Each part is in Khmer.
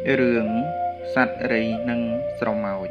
រឿងសត្វរីនិងស្រមោច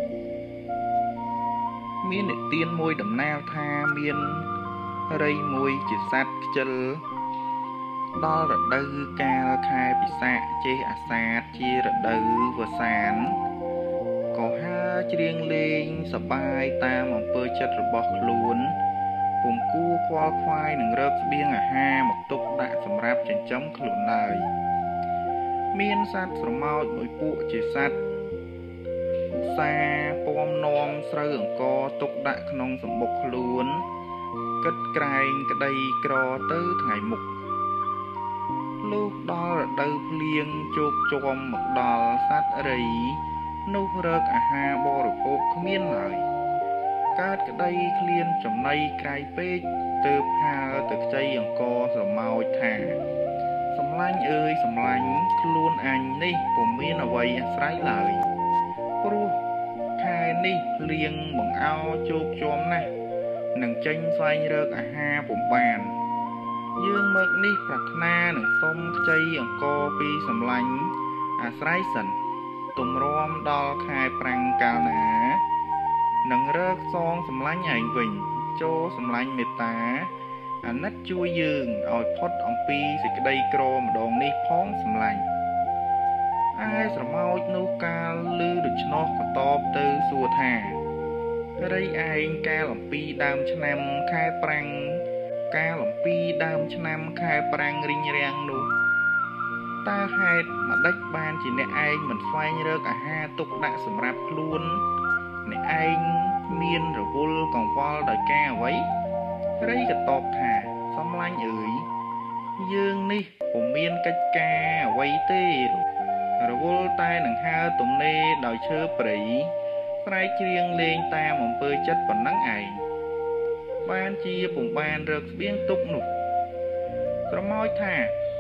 មាននិទានមួយដំណាលថាមានរីមួយជាសត្វខ្ជិលដល់រដូវកាលខែពិសាខចេះអាសាឍជារដូវវស្សានក៏ហើរច្រៀងលេងសប្បាយតាមអំពើចិត្តរបស់ខ្លួនពុំគួរខ្វល់ខ្វាយនឹងរកស្បៀងអាហារមកទុកដាក់សម្រាប់ចិញ្ចឹមខ្លួនឡើយមានសត្វស្រមោចមួយពួកជាសត្វឧស្សាហ៍ពំនាំស្រូវអង្ករទុកដាក់ក្នុងសម្បុកខ្លួនគិតក្រែងក្តីក្រទៅថ្ងៃមុខលុះដល់រដូវភ្លៀងជោគជាំមកដល់សត្វរីនោះរកអាហារបរិភោគគ្មានឡើយកើតក្តីឃ្លានចំណីក្រៃពេកទើបហើរទៅខ្ចីអង្ករស្រមោចថាសម្លាញ់អើយសម្លាញ់ខ្លួនអញនេះពុំមានអ្វីអាស្រ័យឡើយព្រោះខែនេះភ្លៀងបង្អោជោគជាំណាស់នឹងចេញស្វែងរកអាហារពុំបានយើងមកនេះប្រាថ្នានឹងសុំខ្ចីអង្ករពីសម្លាញ់អាស្រ័យសិនទំរាំដល់ខែប្រាំងកាលណានឹងរកសងសម្លាញ់ឯងវិញចូលសម្លាញ់មេត្តាអាណិតជួយយើងឲ្យផុតអំពីសេចក្តីក្រម្ដងនេះផងសម្លាញ់ឯស្រមោចនោះកាលឮដូច្នោះក៏តបទៅសួរថារីឯងកាលអំពីដើមឆ្នាំខែប្រាំងរិញរាំងនោះតើហេតុម្ដេចបានជាអ្នកឯងមិនស្វែងរកអាហារទុកដាក់សម្រាប់ខ្លួនអ្នកឯងមានរវល់កង្វល់ដោយការអ្វីរីក៏តបថាសម្លាញ់អើយយើងនេះពុំមានកិច្ចការអ្វីទេរវល់តែនឹងហើរទំនេរដោយឈើព្រៃស្រែកច្រៀងលេងតាមអំពើចិត្តប៉ុណ្ណឹងឯងបានជាពុំបានរកស្បៀងទុកនោះស្រមោចថា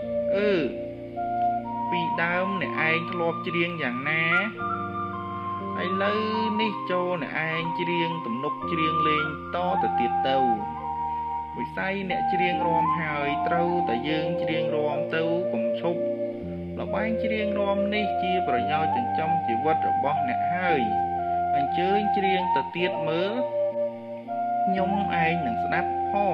ពីដើមអ្នកឯងធ្លាប់ច្រៀងយ៉ាងណាឥឡូវនេះចូលអ្នកឯងច្រៀងទំនុកច្រៀងលេងតទៅទៀតទៅវិស័យអ្នកច្រៀងរាំហើយត្រូវតែយើងច្រៀងរាំទៅកុំឈប់ល្បែងច្រៀងរាំនេះជាប្រយោជន៍ចិញ្ចឹមជីវិតរបស់អ្នកហើយអញ្ជើញច្រៀងទៅទៀតមើលខ្ញុំឯងនឹងស្ដាប់ផង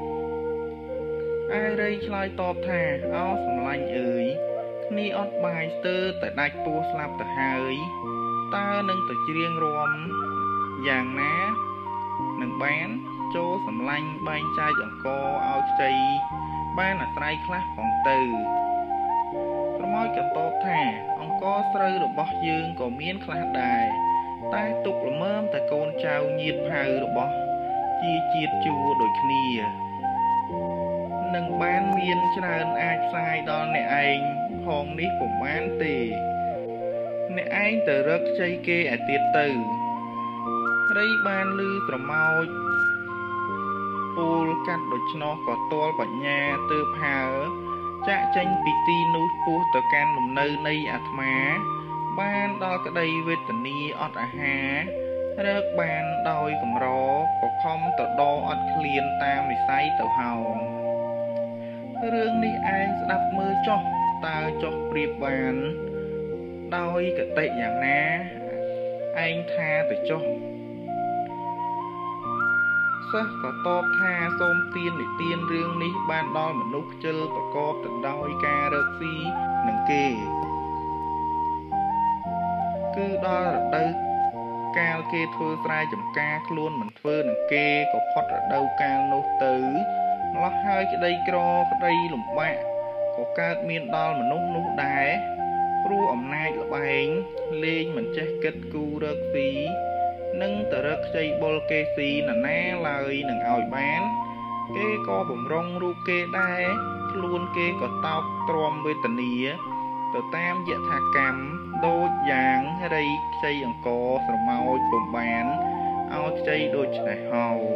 ឯរីឆ្លើយតបថាអោសម្លាញ់អើយគ្នាអត់បាយស្ទើរតែដាច់ពោះស្លាប់ទៅហើយតើនឹងទៅច្រៀងរាំយ៉ាងណានឹងបានចូលសម្លាញ់បែងចែកអង្គឲ្យខ្ចីបានអាស្រ័យខ្លះផងទៅស្រមោចក៏តបថាអង្គស្រូវរបស់យើងក៏មានខ្លះដែរតែទុកល្មមតែកូនចៅញាតិផៅរបស់ជាជាតិជួដូចគ្នានឹងបានមានច្រើនអាចផ្សាយដល់អ្នកឯងផងនេះពុំបានទេអ្នកឯងទៅរកខ្ចីគេឲ្យទៀតទៅរីបានឮស្រមោចពោលកាត់ដូច្នោះក៏ទាល់បញ្ញាទើបហើរចាក់ចេញពីទីនោះពោះទៅកាន់លំនៅនៃអាត្មាបានដល់ក្តីវេទនាអត់អាហាររកបានដោយកម្រក៏ខំទៅដកអត់ឃ្លានតាមនិស័យទៅហោងរឿងនេះឯងស្ដាប់មើលចុះតើចុះប្រៀបបានដោយកតិយ៉ាងណាឯងថាទៅចុះសិស្សក៏តបថាសូមទាននិទានរឿងនេះបានដល់មនុស្សខ្ជិលប្រកបទៅដោយការរកស៊ីនឹងគេគឺដល់រដូវកាលគេធ្វើស្រែចម្ការខ្លួនមិនធ្វើនឹងគេក៏ផុតរដូវកាលនោះទៅម្ល៉េះហើយក្តីក្រក្តីលំបាកក៏កើតមានដល់មនុស្សនោះដែរព្រោះអំណាចល្បែងលេងមិនចេះគិតគូររកស៊ីនឹងទៅរកខ្ចីបុលគេស៊ីណាឡើយនឹងឲ្យបានគេក៏បំរុងរូបគេដែរខ្លួនគេក៏តោកទ្រាំវេទនាទៅតាមយថាកម្មដូចយ៉ាងរីខ្ចីអង្គស្រមោចពុំបានឲ្យខ្ចីដូចនេះហោង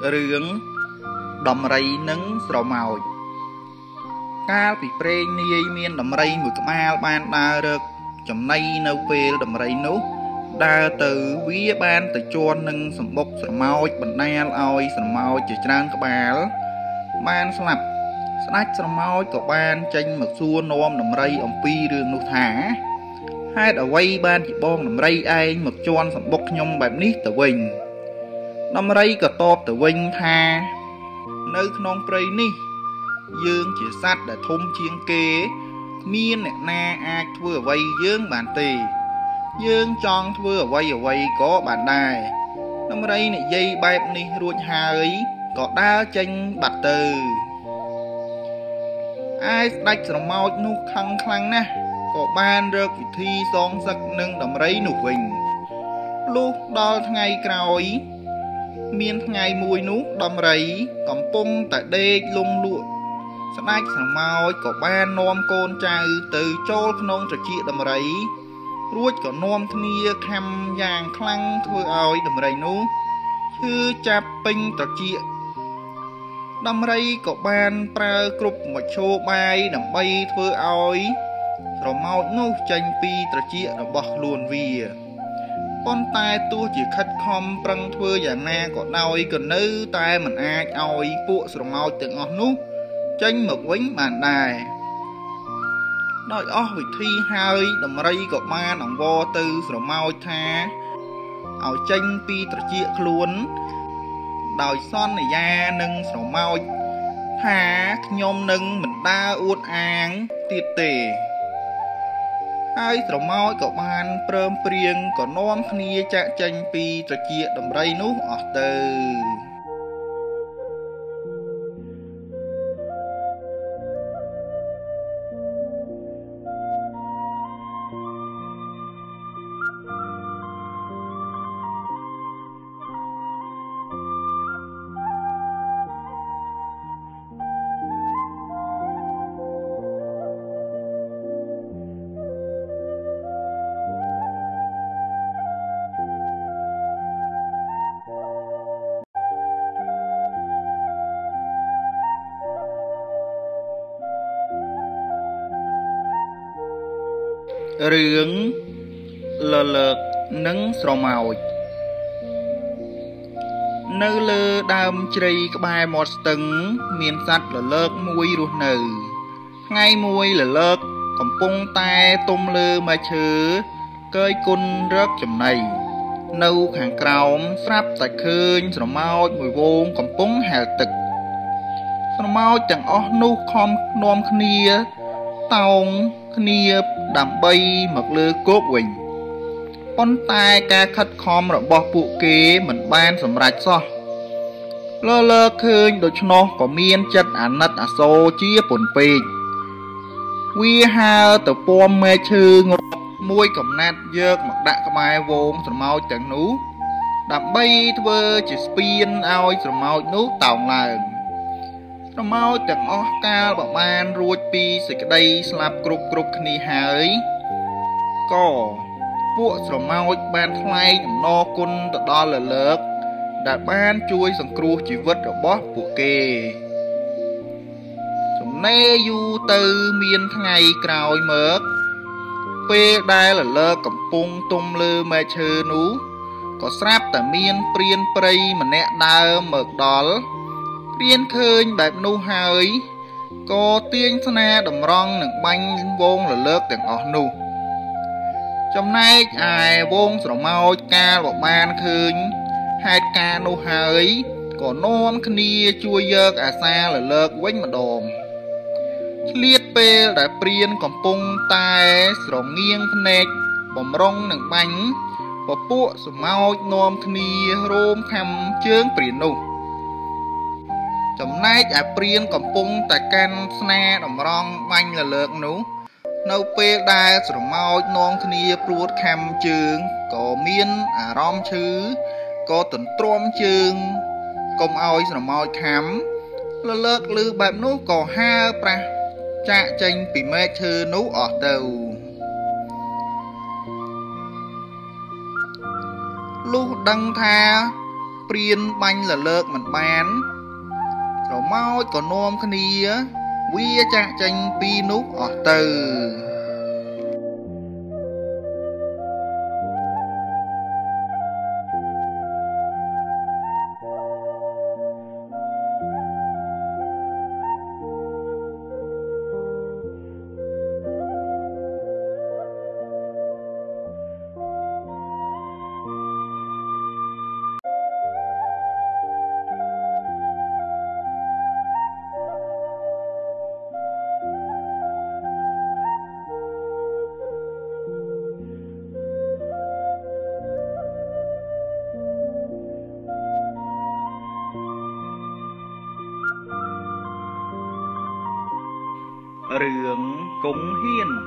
រឿងដំរីនិងស្រមោចកាលពីព្រេងនាយមានដំរីមួយក្បាលបានដើររកចំណីនៅពេលដំរីនោះដើរទៅវាបានទៅជាន់នឹងសម្បុកស្រមោចបណ្ដាលឲ្យស្រមោចជាច្រើនក្បាលបានស្លាប់ស្ដេចស្រមោចក៏បានចេញមកសួរនាំដំរីអំពីរឿងនោះថាហេតុអ្វីបានជាបងដំរីឯងមកជាន់សម្បុកខ្ញុំបែបនេះទៅវិញដំរីក៏តបទៅវិញថានៅក្នុងព្រៃនេះយើងជាសត្វដែលធំជាងគេគ្មានអ្នកណាអាចធ្វើអ្វីយើងបានទេយើងចង់ធ្វើអ្វីក៏បានដែរដំរីនិយាយបែបនេះរួចហើយក៏ដើរចេញបាត់ទៅឯស្ដេចស្រមោចនោះខឹងខ្លាំងណាស់ក៏បានរកវិធីសងសឹកនឹងដំរីនោះវិញលុះដល់ថ្ងៃក្រោយមានថ្ងៃមួយនោះដំរីកំពុងតែដេកលង់លក់ស្ដេចស្រមោចក៏បាននាំកូនចៅទៅចូលក្នុងត្រចៀកដំរីរួចក៏នាំគ្នាខំយ៉ាងខ្លាំងធ្វើឲ្យដំរីនោះឈឺចាប់ពេញត្រចៀកដំរីក៏បានប្រើគ្រប់មធ្យោបាយដើម្បីធ្វើឲ្យស្រមោចនោះចេញពីត្រចៀករបស់ខ្លួនវាប៉ុន្តែទោះជាខិតខំប្រឹងធ្វើយ៉ាងណាក៏ដោយក៏នៅតែមិនអាចឲ្យពួកស្រមោចទាំងអស់នោះចេញមកវិញបានដែរដោយអស់វិធីហើយដំរីក៏បានអង្វរទៅស្រមោចថាឲ្យចេញពីត្រចៀកខ្លួនដោយសន្យានឹងស្រមោចថាខ្ញុំនឹងមិនដើរអួតអាងទៀតទេហើយស្រមោចក៏បានព្រមព្រៀងក៏នាំគ្នាចាក់ចេញពីត្រចៀកដំរីនោះអស់ទៅរឿងលលើកនិងស្រមោចនៅលើដើមជ្រៃក្បែរមាត់ស្ទឹងមានសត្វលលើកមួយរស់នៅថ្ងៃមួយលលើកកំពុងតែទុំលើមែកឈើកើយគុណរកចំណីនៅខាងក្រោមស្រាប់តែឃើញស្រមោចមួយហ្វូងកំពុងហែលទឹកស្រមោចទាំងអស់នោះខំនាំគ្នាតោងគ្នាដើម្បីមកលើគោកវិញប៉ុន្តែការខិតខំរបស់ពួកគេមិនបានសម្រេចសោះលើឃើញដូច្នោះក៏មានចិត្តអាណិតអាសូរជាពន់ពេកវាហើរទៅពំមែកឈើងប់មួយកំណាត់យកមកដាក់ក្បែរវងស្រមោចទាំងនោះដើម្បីធ្វើជាស្ពានឲ្យស្រមោចនោះតោងឡើងស្រមោចទាំងអស់កាលបានរួចពីសេចក្តីស្លាប់គ្រប់គ្នាហើយក៏ពួកស្រមោចបានថ្លែងអំណរគុណទៅដល់លលើកដែលបានជួយសង្គ្រោះជីវិតរបស់ពួកគេចំណេរយូរទៅមានថ្ងៃក្រោយមកពេលដែលលលើកកំពុងទុំលើមែកឈើនោះក៏ស្រាប់តែមានព្រានព្រៃម្នាក់ដើរមកដល់ព្រានឃើញបែបនោះហើយក៏ទាញស្នាតម្រង់នឹងបាញ់វងលលើកទាំងអស់នោះចំណែកឯវងស្រមោចកាលបានឃើញហេតុការណ៍នោះហើយក៏នាំគ្នាជួយយកអាសាលលើកវិញម្ដងឆ្លៀតពេលដែលព្រានកំពុងតែស្រងៀងភ្នែកបំរុងនឹងបាញ់ពពួកស្រមោចនាំគ្នារោមខំជើងព្រាននោះចំណែកឯព្រានកំពុងតែកាន់ស្នាតម្រង់បាញ់លលើកនោះនៅពេលដែលស្រមោចនាំគ្នាព្រួតខំជើងក៏មានអារម្មណ៍ឈឺក៏ទន្ទ្រាំជើងកុំឲ្យស្រមោចខំលលើកឮបែបនោះក៏ហើរប្រះចាក់ចេញពីមែកឈើនោះអស់ទៅលុះដឹងថា priên banh là lợt mình bán rồi mau còn nom khnia vía cha chanh pi nút ở từរឿងគង់ហ៊ាន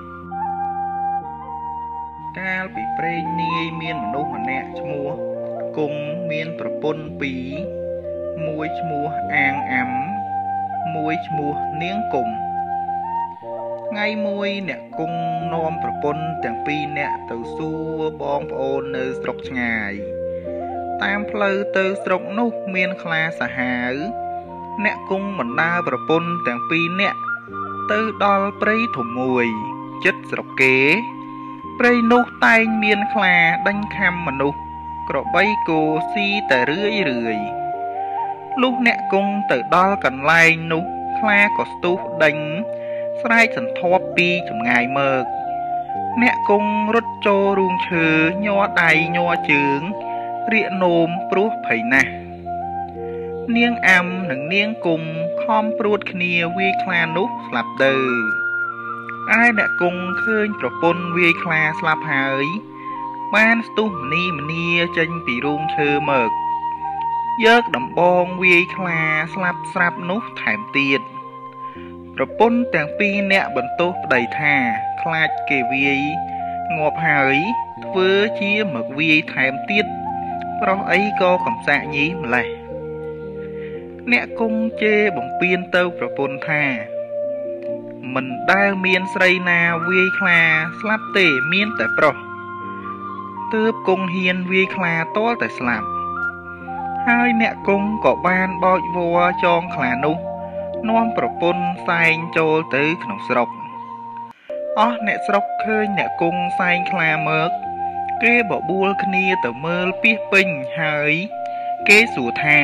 កាលពីព្រេងនាយមានមនុស្សម្នាក់ឈ្មោះគង់មានប្រពន្ធពីរមួយឈ្មោះអាងអាំមួយឈ្មោះនាងគង់ថ្ងៃមួយអ្នកគង់នាំប្រពន្ធទាំងពីរនាក់ទៅសួរបងប្អូននៅស្រុកឆ្ងាយតាមផ្លូវទៅស្រុកនោះមានខ្លាសាហាវអ្នកគង់បណ្ដាប្រពន្ធទាំងពីរនាក់ទៅដល់ព្រៃធំមួយជិតស្រុកគេព្រៃនោះតែងមានខ្លាដេញខាំមនុស្សក្របីគោស៊ីតែរឿយលុះអ្នកគង់ទៅដល់កន្លែងនោះខ្លាក៏ស្ទុះដេញស្រែកសន្ធាប់ពីចម្ងាយមើកអ្នកគង់រត់ចូលរូងឈើញ័រដៃញ័រជើងរៀកនោមព្រោះភ័យណាស់នាងអាំនិងនាងគង់ខំព្រួតគ្នាវាយខ្លានោះស្លាប់ទៅឯអ្នកគង់ឃើញប្រពន្ធវាយខ្លាស្លាប់ហើយបានស្ទុះមនីចេញពីរូងឈើមើកយកដំបងវាយខ្លាស្លាប់ស្រាប់នោះថែមទៀតប្រពន្ធទាំងពីរនាក់បន្ទោសប្តីថាខ្លាចគេវាយងាប់ហើយធ្វើជាមកវាយថែមទៀតប្រុសអីក៏កំសាកញីម្លេះអ្នកគង់ជេរបំពេញទៅប្រពន្ធថាមិនដែលមានស្រីណាវាយខ្លាស្លាប់ទេមានតែប្រុសទើបគង់ហ៊ានវាយខ្លាទាល់តែស្លាប់ហើយអ្នកគង់ក៏បានបោចវល្លិចងខ្លានោះនាំប្រពន្ធសែងចូលទៅក្នុងស្រុកអស់អ្នកស្រុកឃើញអ្នកគង់សែងខ្លាមើកគេបបួលគ្នាទៅមើលពាសពេញហើយគេសួរថា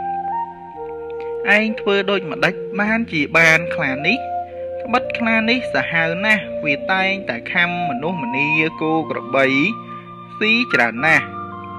ឯងធ្វើដូចម្ដេចបានជាបានខ្លានេះក្បិតខ្លានេះសាហាវណាស់វាតែងតែខាំមនុស្សម្នាគោក្របីស៊ីច្រើនណាស់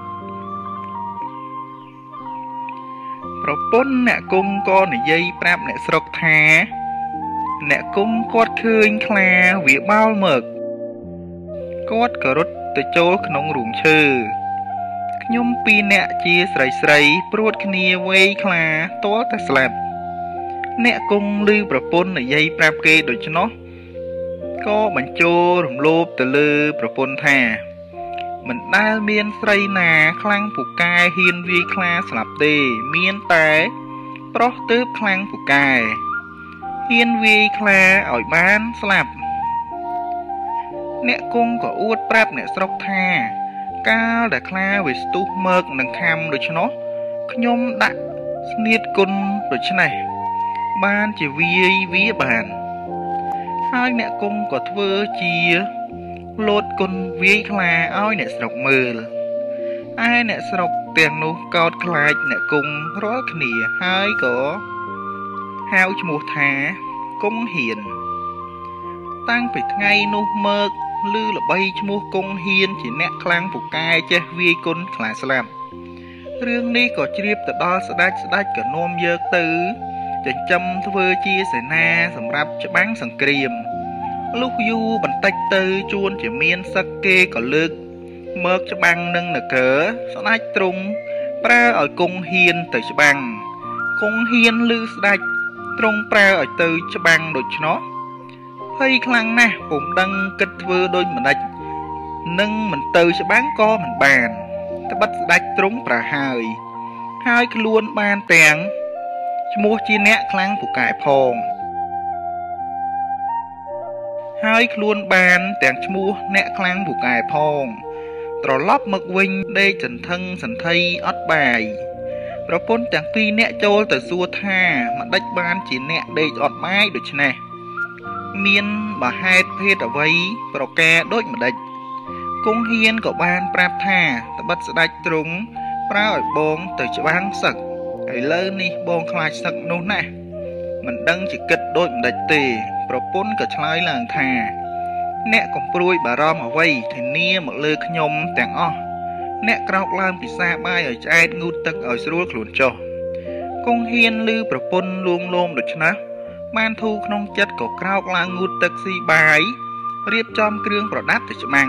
ប្រពន្ធអ្នកគង់ក៏និយាយប្រាប់អ្នកស្រុកថាអ្នកគង់គាត់ឃើញខ្លាវាបោលមើកគាត់ក៏រត់ទៅចូលក្នុងរូងឈើខ្ញុំពីរនាក់ជាស្រីព្រួតគ្នាវេយខ្លាទាល់តែស្លាប់អ្នកគង់ឮប្រពន្ធនិយាយប្រាប់គេដូច្នោះក៏បញ្ជោរំលោភទៅលើប្រពន្ធថាមិនដែលមានស្រីណាខ្លាំងពូកែហ៊ានវាយខ្លាស្លាប់ទេមានតែប្រុសទើបខ្លាំងពូកែហ៊ានវាយខ្លាឲ្យបានស្លាប់អ្នកគង់ក៏អួតប្រាប់អ្នកស្រុកថាកាលដែលខ្លាវាស្ទុះមើកនឹងខាំដូច្នោះខ្ញុំដាក់ស្នៀតគុណដូច្នេះបានជាវាយវាបានហើយអ្នកគង់ក៏ធ្វើជាលោតគុណវាយខ្លាឲ្យអ្នកស្រុកមើលឯអ្នកស្រុកទាំងនោះកោតខ្លាចអ្នកគង់រាល់គ្នាហើយក៏ហៅឈ្មោះថាគង់ហ៊ានតាំងពីថ្ងៃនោះមើកឮល្បីឈ្មោះគង់ហ៊ានជាអ្នកខ្លាំងពូកែចេះវាយគុណខ្លាស្លាប់រឿងនេះក៏ជ្រាបទៅដល់ស្ដេចក៏នាំយកទៅចិញ្ចឹមធ្វើជាសេនាសម្រាប់ច្បាំងសង្គ្រាមលុះយូរបន្តិចទៅជួនជាមានសឹកគេក៏លើកមើកច្បាំងនឹងនគរស្ដេចទ្រង់ប្រើឲ្យគង់ហ៊ានទៅច្បាំងគង់ហ៊ានឮស្ដេចទ្រង់ប្រើឲ្យទៅច្បាំងដូច្នោះហើយខ្លាំងណាស់ពុំដឹងគិតធ្វើដូចម្ដេចនឹងមិនទៅច្បាំងក៏មិនបានត្បិតស្ដេចទ្រង់ប្រើហើយខ្លួនបានទាំងឈ្មោះជាអ្នកខ្លាំងពូកែផងហើយខ្លួនបានទាំងឈ្មោះអ្នកខ្លាំងពូកែផងត្រឡប់មកវិញដេកសន្ធឹងសន្ធៃអត់បាយប្រពន្ធទាំងពីរអ្នកចូលទៅសួរថាម្ដេចបានជាអ្នកដេកអត់ម៉ាយដូច្នេះមានមហេតុភេទអ្វីប្រការដូចម្ដេចគង់ហ៊ានក៏បានប្រាប់ថាត្បិតស្ដេចទ្រង់ប្រើឲ្យបងទៅច្បាំងសឹកឥឡូវនេះបងខ្លាចសឹកនោះណាស់មិនដឹងជាគិតដូចម្ដេចទេប្រពន្ធក៏ឆ្លើយឡើងថាអ្នកកំព្រួយបារម្ភអ្វីធានាមកលើខ្ញុំទាំងអស់អ្នកក្រោកឡើងពិសាបាយឲ្យឆ្អែតងូតទឹកឲ្យស្រួលខ្លួនចុះគង់ហ៊ានឮប្រពន្ធលួងលោមដូច្នោះបានធូរក្នុងចិត្តក៏ក្រោកឡើងងូតទឹកស៊ីបាយរៀបចំគ្រឿងប្រដាប់ទៅច្បាំង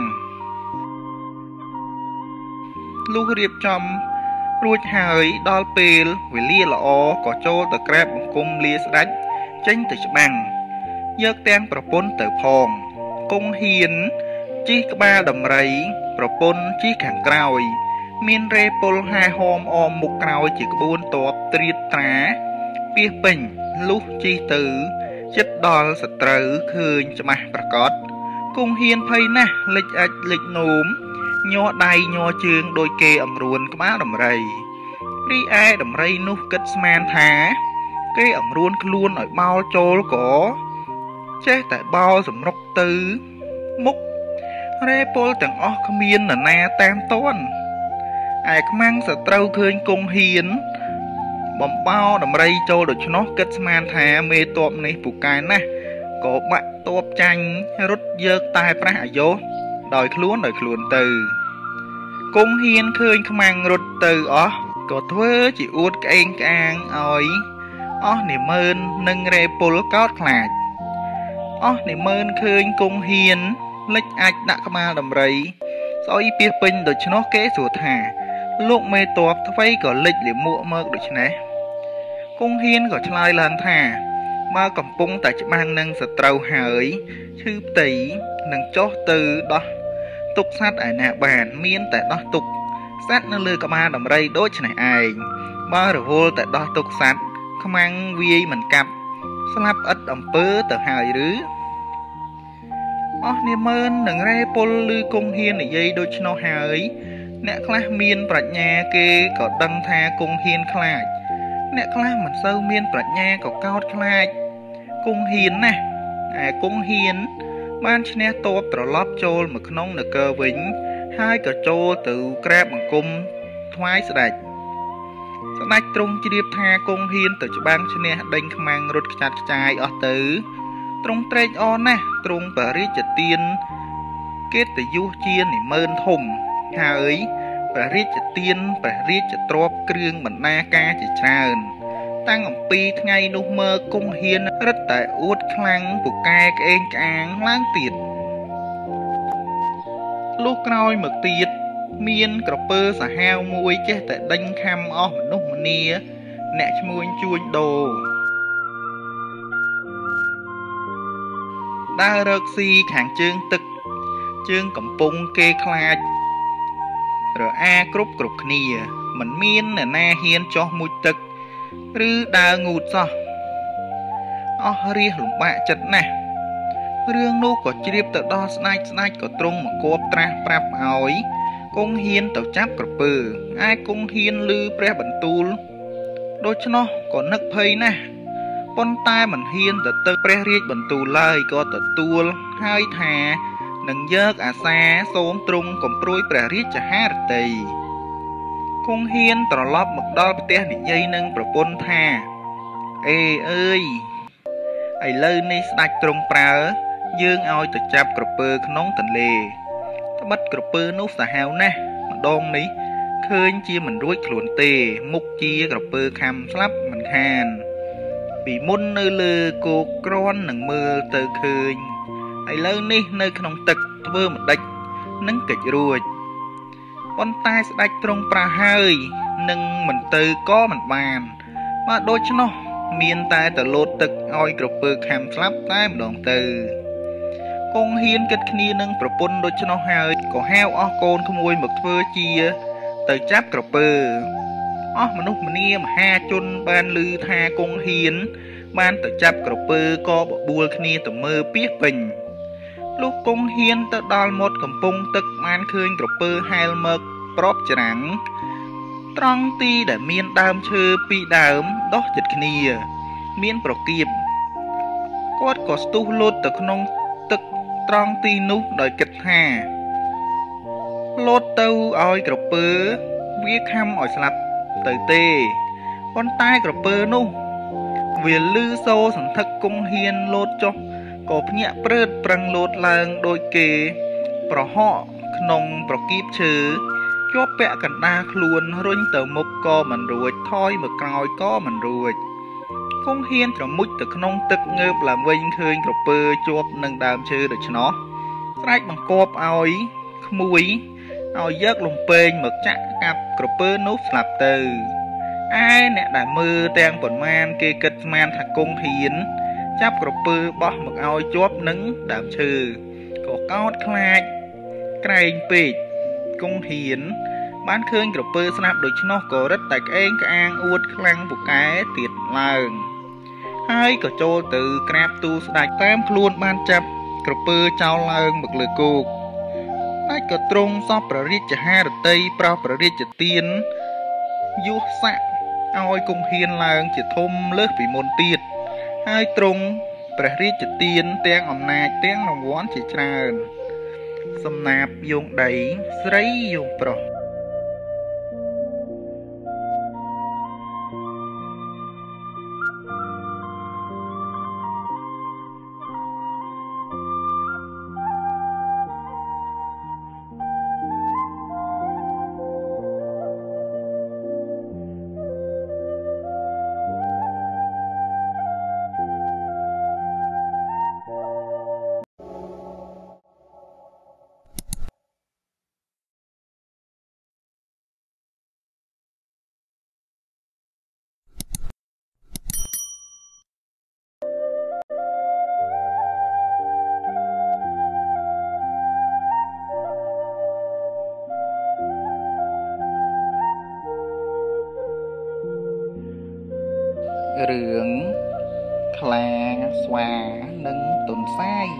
លុះរៀបចំរួចហើយដល់ពេលវេលាល្អក៏ចូលទៅក្រាបបង្គំលាស្ដេចចេញទៅច្បាំងយកទាំងប្រពន្ធទៅផងគង់ហ៊ានជិះក្បាលដំរីប្រពន្ធជិះខាងក្រោយមានរេពលហាហោមអមមុខក្រោយជាក្បួនទ័ពត្រៀតត្រាពាសពេញលុះជិះទៅជិតដល់សត្រូវឃើញច្បាស់ប្រកបគង់ហ៊ានភ័យណាស់លិចអាចលិចនោមញ័រដៃញ័រជើងដោយគេអង្រួនក្បាលដំរីរីឯដំរីនោះគិតស្មានថាគេអង្រួនខ្លួនឲ្យបោលចូលក៏ចេះតែបោលសម្រុកទៅមុខរេពលទាំងអស់គ្មាននរណាតាមទាន់ឯខ្មាំងសត្រូវឃើញគង់ហ៊ានបំបោដំរីចូលដូច្នោះគិតស្មានថាមេទ័ពនេះពូកែណាស់ក៏បាក់ទ័ពចាញ់រត់យកតែប្រាស់អាយុដោយខ្លួនទៅគង់ហ៊ានឃើញខ្មាំងរត់ទៅអស់ក៏ធ្វើជាអួតក្អេងក្អាងឲ្យអស់និមឺននិងរេពលកោតខ្លាចអស់និមឺនឃើញគង់ហ៊ានលិចអាចដាក់ក្បាលដំរីស្អុយពាសពេញដូច្នោះគេសួរថាលោកមេទ័ពអ្វីក៏លិចលាមកមើកដូច្នេះគង់ហ៊ានក៏ឆ្លើយឡើងថាបើកំពុងតែច្បាំងនឹងសត្រូវហើយឈឺផ្ទៃនឹងចុះទៅដោះទុកសត្វឯណាបានមានតែដោះទុកសត្វនៅលើក្បាលដំរីដូចនេះឯងបើរវល់តែដោះទុកសត្វខ្មាំងវាយមិនកាប់ស្លាប់ឥតអំពើទៅហើយឬអស់នាម៉ឺននឹងរេពលឬគង់ហ៊ាននិយាយដូច្នោះហើយអ្នកខ្លះមានប្រាជ្ញាគេក៏ដឹងថាគង់ហ៊ានខ្លាចអ្នកខ្លះមិនសូវមានប្រាជ្ញាក៏កោតខ្លាចគង់ហ៊ានណាស់ឯគង់ហ៊ានបានឈ្នះទ័ពត្រឡប់ចូលមកក្នុងនគរវិញហើយក៏ចូលទៅក្រាបបង្គំថ្វាយស្ដេចទ្រង់ជ្រាបថាគង់ហ៊ានទៅច្បាំងឈ្នះដេញខ្មាំងរត់ខ្ចាត់ខ្ចាយអស់ទៅទ្រង់ត្រេកអរណាស់ទ្រង់បរិជ្ជទានកិត្តិយសជានិមឺនធំហើយព្រះរាជទានព្រះរាជទ្រព្យគ្រឿងបណ្ណាការជាច្រើនតាំងអំពីថ្ងៃនោះមើលគង់ហ៊ានរឹតតែអួតខ្លាំងពូកែក្អេងក្អាងឡើងទៀតលុះក្រោយមកទៀតមានក្រពើសាហាវមួយចេះតែដេញខំអស់មនុស្សម្នាអ្នកឈ្មួញជួញដូរដើររកស៊ីខាងជើងទឹកជើងកំពុងគេខ្លាចរអាគ្រប់គ្នាមិនមានអ្នកណាហ៊ានចោះមុជទឹកឬដើរងូតសោះអស់រាសលំបាកចិត្តណាស់រឿងនោះក៏ជ្រាបទៅដល់ស្ដេចក៏ទ្រង់មកគប់ត្រាស់ប្រាប់ឲ្យគង់ហ៊ានទៅចាប់ក្រពើឯគង់ហ៊ានឮព្រះបន្ទូលដូច្នោះក៏នឹកភ័យណាស់ប៉ុន្តែមិនហ៊ានទៅព្រះរាជបន្ទូលឡើយក៏ទទួលហើយថានឹងយកអាសាសូមទ្រង់កំព្រួយព្រះរាជហារតីគង់ហ៊ានត្រឡប់មកដល់ផ្ទះនិយាយនឹងប្រពន្ធថាអេអើយឥឡូវនេះស្ដេចទ្រង់ប្រើយើងឲ្យទៅចាប់ក្រពើក្នុងទន្លេត្បិតក្រពើនោះសាហាវណាស់ម្ដងនេះឃើញជាមិនរួចខ្លួនទេមុខជាក្រពើខំស្លាប់មិនខានពីមុននៅលើគោក្រាន់នឹងមើលទៅឃើញឥឡូវនេះនៅក្នុងទឹកធ្វើម្ដេចនឹងកិច្ចរួចប៉ុន្តែស្ដេចទ្រង់ប្រាហើយនឹងមិនទៅក៏មិនបានបើដូច្នោះមានតែទៅលោតទឹកឲ្យក្រពើខំស្លាប់តែម្ដងទៅគង់ហ៊ានគិតគ្នានឹងប្រពន្ធដូច្នោះហើយក៏ហៅអស់កូនក្មួយមកធ្វើជាទៅចាប់ក្រពើអស់មនុស្សម្នាមហាជនបានឮថាគង់ហ៊ានបានទៅចាប់ក្រពើក៏បបួលគ្នាទៅមើលពាសពេញលុះគង់ហ៊ានទៅដល់មាត់កំពង់ទឹកបានឃើញក្រពើហែលមកប្រប់ច្រាំងត្រង់ទីដែលមានដើមឈើពីរដើមដុះជិតគ្នាមានប្រកៀបគាត់ក៏ស្ទុះលោតទៅក្នុងទឹកត្រង់ទីនោះដោយគិតថាលោតទៅឲ្យក្រពើវាខំឲ្យស្លាប់ទៅទេប៉ុន្តែក្រពើនោះវាលឺសូរសន្ធឹកគង់ហ៊ានលោតចុះក៏ភ្ញាក់ព្រឺតប្រឹងលោតឡើងដូចគេប្រហកក្នុងប្រកៀបឈើជាប់ពាក់កណ្ដាលខ្លួនរុញទៅមុខក៏មិនរួចថយមកក្រោយក៏មិនរួចគង់ហ៊ានត្រមុចទៅក្នុងទឹកងើបឡើងវិញឃើញក្រពើជាប់នឹងដើមឈើដូច្នោះស្រែកបង្គាប់ឲ្យក្មួយឲ្យយកលំពែងមកចាក់កាប់ក្រពើនោះស្លាប់ទៅឯអ្នកដែលមើលទាំងប៉ុន្មានគេគិតស្មានថាគង់ហ៊ានចាប់ក្រពើបោះមកឲ្យជាប់នឹងដើមឈើក៏កោតខ្លាចក្រែងពេកគង់ហ៊ានបានឃើញក្រពើស្លាប់ដូច្នោះក៏រឹតតែក្អេងក្អាងអួតខ្លាំងពូកែទៀតឡើងហើយក៏ចូលទៅក្រាបទូលស្ដេចតាមខ្លួនបានចាប់ក្រពើចោលឡើងមកលើគោកស្ដេចក៏ទ្រង់សពព្រះរាជហារតីប្រោសព្រះរាជទានយុះស័កឲ្យគង់ហ៊ានឡើងជាធំលើសពីមុនទៀតហើយទ្រង់ព្រះរាជទានទាំងអំណាចទាំងរង្វាន់ជាច្រើនសំណាបយោងដីស្រីយោងប្រុសរឿងខ្លាស្វានិងទុនសាយ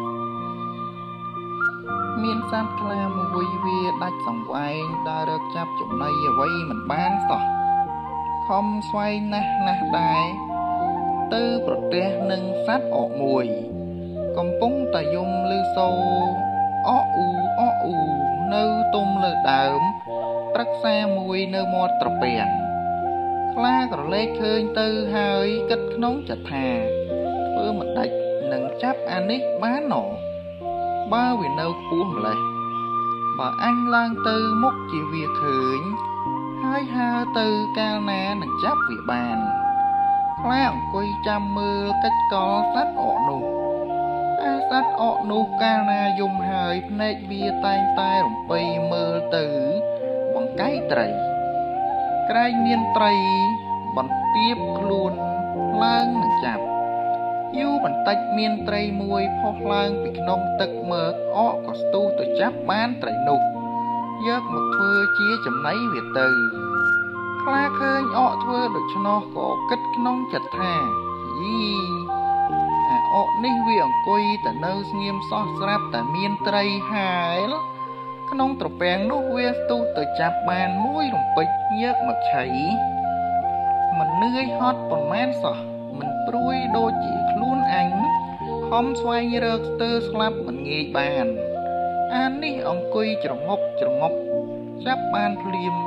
មានសត្វខ្លាមួយវាដាច់សង្វែងដើររកចាប់ចំណីអ្វីមិនបានសោះខំស្វែងណាស់ដែរទៅប្រទះនឹងសត្វអកមួយកំពុងតែយំឮសូរអ៊អ៊ូនៅទុំលើដើមព្រឹក្សាមួយនៅមាត់ត្រពាំងខ្លាក្រឡេកឃើញទៅហើយគិតក្នុងចិត្តថាធ្វើមិនដាច់នឹងចាប់អានេះបានណោបើវានៅខ្ពស់ម្លេះបើអញឡើងទៅមុខជាវាឃើញហើយហើទៅកាលណានឹងចាប់វាបានខ្លាអង្គុយចាំមើលកិច្ចកលសត្វអកនោះសត្វអកនោះកាលណាយំហើយភ្នែកវាតែងតែរំពៃមើលទៅបង្កៃត្រីក្រែងមានត្រីបន្ទាបខ្លួនឡើងនឹងចាប់យូរបន្តិចមានត្រីមួយផុសឡើងពីក្នុងទឹកមើកអកក៏ស្ទុះទៅចាប់បានត្រីនោះយកមកធ្វើជាចំណីវាទៅខ្លាឃើញអកធ្វើដូច្នោះក៏គិតក្នុងចិត្តថាយីអាអកនេះវាអង្គុយតែនៅស្ងៀមសោះស្រាប់តែមានត្រីហាលក្នុងត្រពាំងនោះវាស្ទុះទៅចាប់បានមួយរំពេចយកមកឆីមិននឿយហត់ប៉ុន្មានសោះមិនព្រួយដូចជាខ្លួនអញខំស្វែងរកស្ទើរស្លាប់មិនងាយបានអាននេះអង្គុយច្รงប់ចាប់បានភ្លាម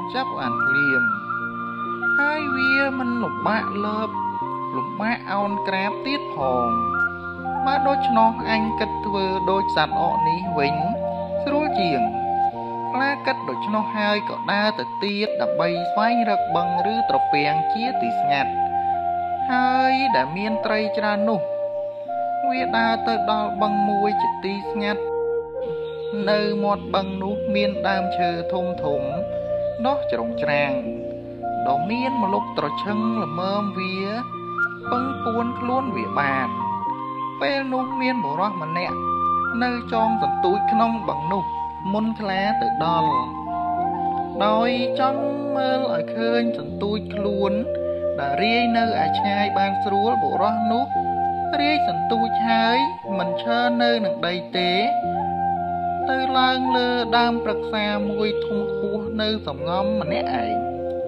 ហើយវាមិនលំបាកលើបលំបាកអោនក្រាបទៀតផងបើដូច្នោះអញគិតធ្វើដូចសត្វអកនេះវិញស្រួលជាងខ្លាគិតដូច្នោះហើយក៏ដើរទៅទៀតដើម្បីស្វែងរកបឹងឬត្រពាំងជាទីស្ងាត់ហើយដែលមានត្រីច្រើននោះវាដើរទៅដល់បឹងមួយជាទីស្ងាត់នៅមាត់បឹងនោះមានដើមឈើធំដុះជ្រុងច្រាំងដ៏មានម្លប់ត្រឈឹងល្មមវាពឹងពួនខ្លួនវាបានពេលនោះមានបុរសម្នាក់នៅចងសន្ទូចក្នុងបឹងនោះមុនខ្លាទៅដល់ដោយចង់មើលឲ្យឃើញសន្ទូចខ្លួនដែលរាយនៅឯឆ្ងាយបានស្រួលបុរសនោះរាយសន្ទូចហើយមិនឈរនៅនឹងដីទេទៅឡើងលើដើមព្រឹក្សាមួយធំខ្ពស់នៅសំងំម្នាក់ឯង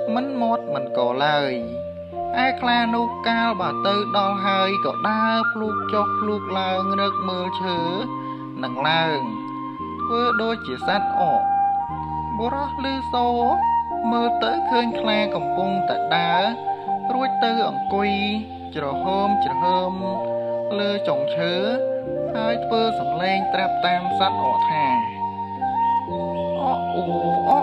មិនមាត់មិនក៏ឡើយឯខ្លានោះកាលបើទៅដល់ហើយក៏ដើរភ្លូកចុះភ្លូកឡើងរឹកមើលឈើនឹងឡើងធ្វើដូចជាសត្វអកបុរសឮសូរមើលទៅឃើញខ្លាកំពុងតែដើររួចទៅអង្គុយជ្រហើមលើចុងឈើហើយធ្វើសំឡេងត្រាប់តាមសត្វអកថាអកអូ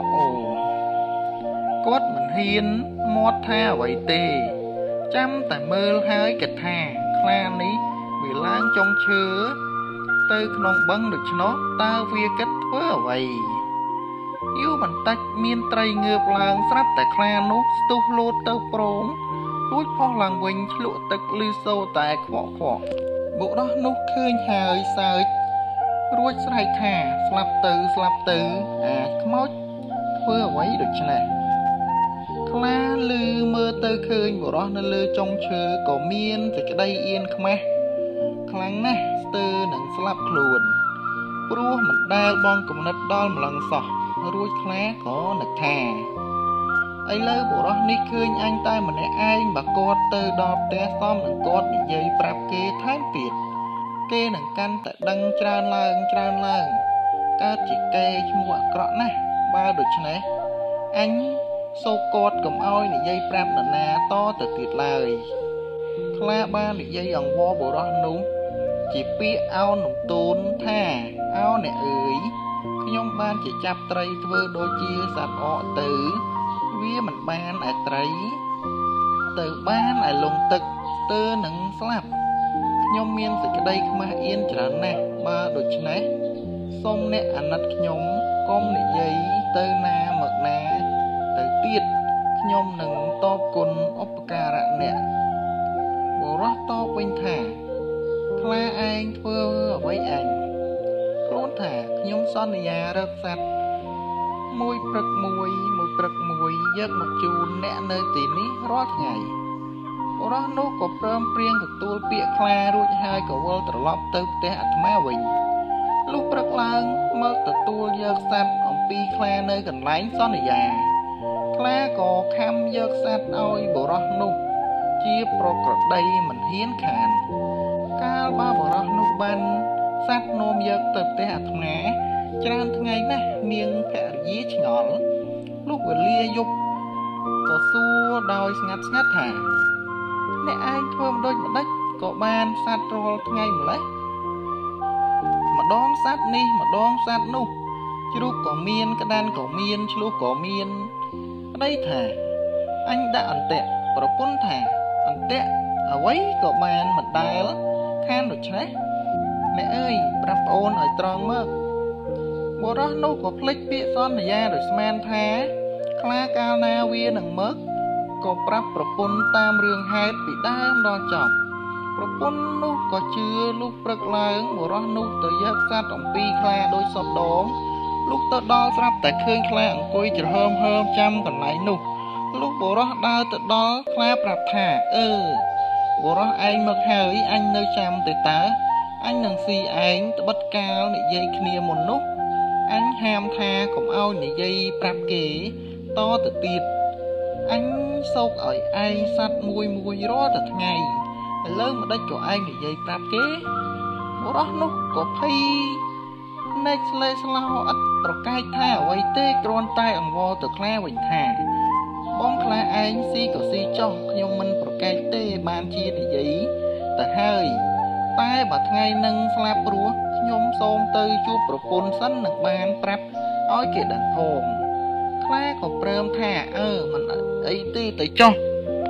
គាត់មិនហ៊ានមាត់ថាអ្វីទេចាំតែមើលហើយគិតថាខ្លានេះវាឡើងចុងឈើទៅក្នុងបឹងដូច្នោះតើវាគិតធ្វើអ្វីយូរបន្តិចមានត្រីងើបឡើងស្រាប់តែខ្លានោះស្ទុះលោតទៅប្រងរួចផុសឡើងវិញឆ្លក់ទឹកលឺសូរតែខ្វក់បុរសនោះឃើញហើយសើចរួចស្រែកថាស្លាប់ទៅអាចខ្មោចធ្វើអ្វីដូច្នេះខ្លាឮមើលទៅឃើញបុរសនៅលើចុងឈើក៏មានសេចក្តីអៀនខ្មាស់ខ្លាំងណាស់ស្ទើរនឹងស្លាប់ខ្លួនព្រោះមិនដែលបងគំនិតដល់ម្លឹងសោះរួចខ្លាក៏នឹកថាឥឡូវបុរសនេះឃើញអញតែម្នាក់ឯងបើគាត់ទៅដល់ផ្ទះសមនឹងគាត់និយាយប្រាប់គេថែមទៀតគេនឹងកាន់តែដឹងច្រើនឡើងកើតជាគេឈ្មោះអាក្រក់ណាស់បើដូច្នេះអញសូកគាត់កុំឲ្យនិយាយប្រាប់នរណាតទៅទៀតឡើយខ្លាបាននិយាយអង្វរបុរសនោះជាពាក្យអោនលំទោនថាអោអ្នកអើយខ្ញុំបានជាចាប់ត្រីធ្វើដូចជាសត្វអកទៅវាមិនបានឯត្រីទៅបានឯលងទឹកស្ទើរនឹងស្លាប់ខ្ញុំមានសេចក្តីខ្មាស់អៀនច្រើនណាស់បើដូច្នេះសូមអ្នកអាណិតខ្ញុំកុំនិយាយទៅណាមកណាទៅទៀតខ្ញុំនឹងតបគុណឧបការៈអ្នកបុរសតបវិញថាខ្លាឯងធ្វើអ្វីអញខ្លួនថាខ្ញុំសន្យារកសត្វមួយព្រឹកមួយយកមកជូនអ្នកនៅទីនេះរាល់ថ្ងៃបុរសនោះក៏ព្រមព្រៀងទទួលពាក្យខ្លារួចហើយក៏វិលត្រឡប់ទៅផ្ទះអាត្មាវិញលុះព្រឹកឡើងមកទទួលយកសត្វអំពីខ្លានៅកន្លែងសន្យាខ្លាក៏ខំយកសត្វឲ្យបុរសនោះជាប្រក្រតីមិនហ៊ានខានកាលបើបុរសនោះបានសត្វនាំយកទៅផ្ទះអាត្មាច្រើនថ្ងៃណាស់នាងភរិយាឆ្ងល់លុះវេលាយប់ក៏សួរដោយស្ងាត់ថាអ្នកឯងធ្វើមិនដូចម្ដេចក៏បានសត្វរាល់ថ្ងៃម្ល៉េះម្ដងសត្វនេះម្ដងសត្វនោះជ្រូកក៏មានក្តាន់ក៏មានឆ្លុះក៏មានប្តីថាអញដាក់អន្ទាក់ប្រពន្ធថាអន្ទាក់អ្វីក៏បានមិនដែលខានដូច្នេះអ្នកអើយប្រាប់ប្អូនឲ្យត្រង់មកបុរសនោះក៏ភ្លេចពាក្យសន្យាដោយស្មានថាខ្លាកាលណាវានឹងមកក៏ប្រាប់ប្រពន្ធតាមរឿងហេតុពីដើមដល់ចប់ប្រពន្ធនោះក៏ជឿលុះព្រឹកឡើងបុរសនោះទៅយកសត្វអំពីខ្លាដោយសពដងលុះទៅដល់ស្រាប់តែឃើញខ្លាអង្គុយច្រហើមចាំកន្លែងនោះលុះបុរសដើរទៅដល់ខ្លាប្រាប់ថាបុរសឯងមកហើយអញនៅចាំទៅតើអញនឹងស៊ីឯងត្បិតកាលនិយាយគ្នាមុននោះអញហាមថាកុំឲ្យនិយាយប្រាប់គេតទៅទៀតអញសោកឲ្យឯងសត្វមួយរាល់តែថ្ងៃឥឡូវម្ដេចក៏ឯងនិយាយប្រាប់គេបុរសនោះក៏ភ័យភ្នែកស្លេស្លោឥតប្រកែកថាអ្វីទេគ្រាន់តែអង្វរទៅខ្លាវិញថាបងខ្លាឯងស៊ីក៏ស៊ីចោះខ្ញុំមិនប្រកែកទេបានជានិយាយទៅហើយតែបើថ្ងៃនឹងស្លាប់ព្រោះខ្ញុំសូមទៅជួបប្រពន្ធសិននឹងបានប្រាប់ឲ្យគេដឹងផងខ្លាក៏ព្រមថាមិនអីទេទៅចោះ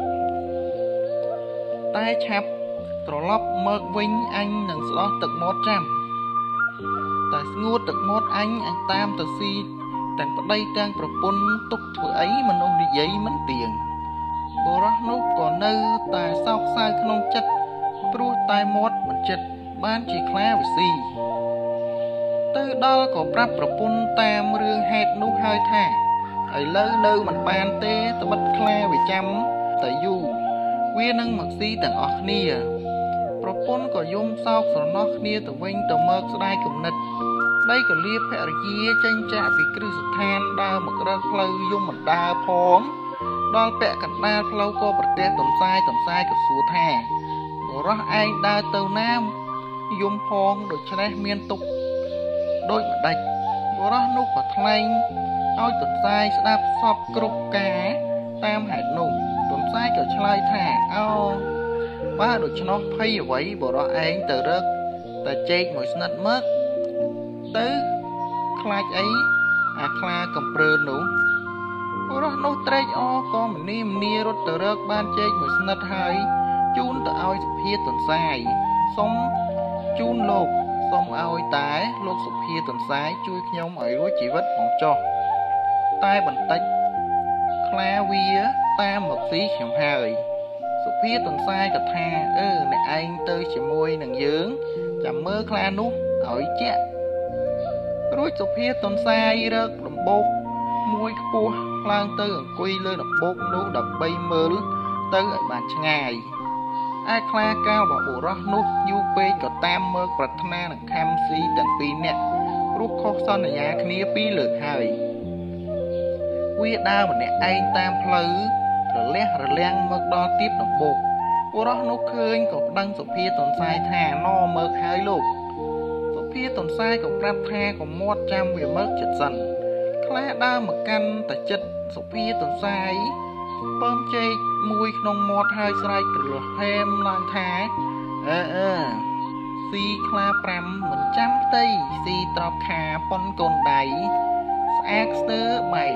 តែឆាប់ត្រឡប់មកវិញអញនឹងស្ដោះទឹកមាត់ចាំតែស្ងួតទឹកមាត់អញតាមទៅស៊ីទាំងប្តីទាំងប្រពន្ធទុកធ្វើអីមនុស្សនិយាយមិនទៀងបុរសនោះក៏នៅតែសោកសៅក្នុងចិត្តព្រោះតែមាត់មិនចិត្តបានជាខ្លាវិស៊ីទៅដល់ក៏ប្រាប់ប្រពន្ធតាមរឿងហេតុនោះហើយថាឥឡូវនៅមិនបានទេត្បិតខ្លាវាចាំតែយូរវានឹងមកស៊ីទាំងអស់គ្នាប្រពន្ធក៏យំសោកស្រណោះគ្នាទៅវិញទៅមកស្ដាយគំនិតដីក៏លាភរិយាចេញចាក់ពីគ្រឹះស្ថានដើរមករកផ្លូវយំមិនដើរផងដល់ពាក់កណ្ដាលផ្លូវក៏ប្រទះទន្សាយក៏សួរថាបរោះឯងដើរទៅណាយំផងដូច្នេះមានទុកដូចម្ដេចបរោះនោះក៏ថ្លែងឲ្យទន្សាយស្ដាប់សពគ្រប់ការតាមហេតុនោះទន្សាយក៏ឆ្លើយថាអូបើដូច្នោះភ័យអ្វីបរោះឯងទៅរកតែចេកមួយស្និតមកទៅខ្លាចអីអាខ្លាកំព្រើនោះបរោះនោះត្រេកអរក៏មនីរត់ទៅរកបានចេកមួយស្និតហើយជូនទៅឲ្យសុភាទន្សាយសុំជូនលោកសុំឲ្យតែលោកសុភាទន្សាយជួយខ្ញុំឲ្យរួចជីវិតផងចុះតែបន្តិចខ្លាវាតាមមកស៊ីខ្ញុំហើយសុភាទន្សាយក៏ថាអ្នកឯងទៅជាមួយនឹងយើងចាំមើលខ្លានោះឲ្យជាក់រួចសុភាទន្សាយរកដំបូកមួយខ្ពស់ឡើងទៅអង្គុយលើដំបូកនោះដើម្បីមើលទៅឲ្យបានឆ្ងាយឯខ្លាកាលបបុរសនោះយូរពេកក៏តាមមើលប្រាថ្នានឹងខំស៊ីទាំងពីរនាក់ព្រោះខុសសន្យាគ្នាពីរលើកហើយវាដើរម្នាក់ឯងតាមផ្លូវរលាំងមកដល់ទីបដំបូកបុរសនោះឃើញក៏ប្តឹងសុភាទន្សាយថាណមើលហើយលោកសុភាទន្សាយក៏ប្រាប់ថាកុំមាត់ចាំវាមើលចិត្តសិនខ្លាដើរមកកាន់តែចិត្តសុភាទន្សាយពើមចេកមួយក្នុងមាត់ហើយស្រែកក្រលហែមឡើងថាស៊ីខ្លា5មិនចាំផ្ទៃស៊ីត្រប់ខាប៉ុនកូនដៃស្អាតស្ទើបែក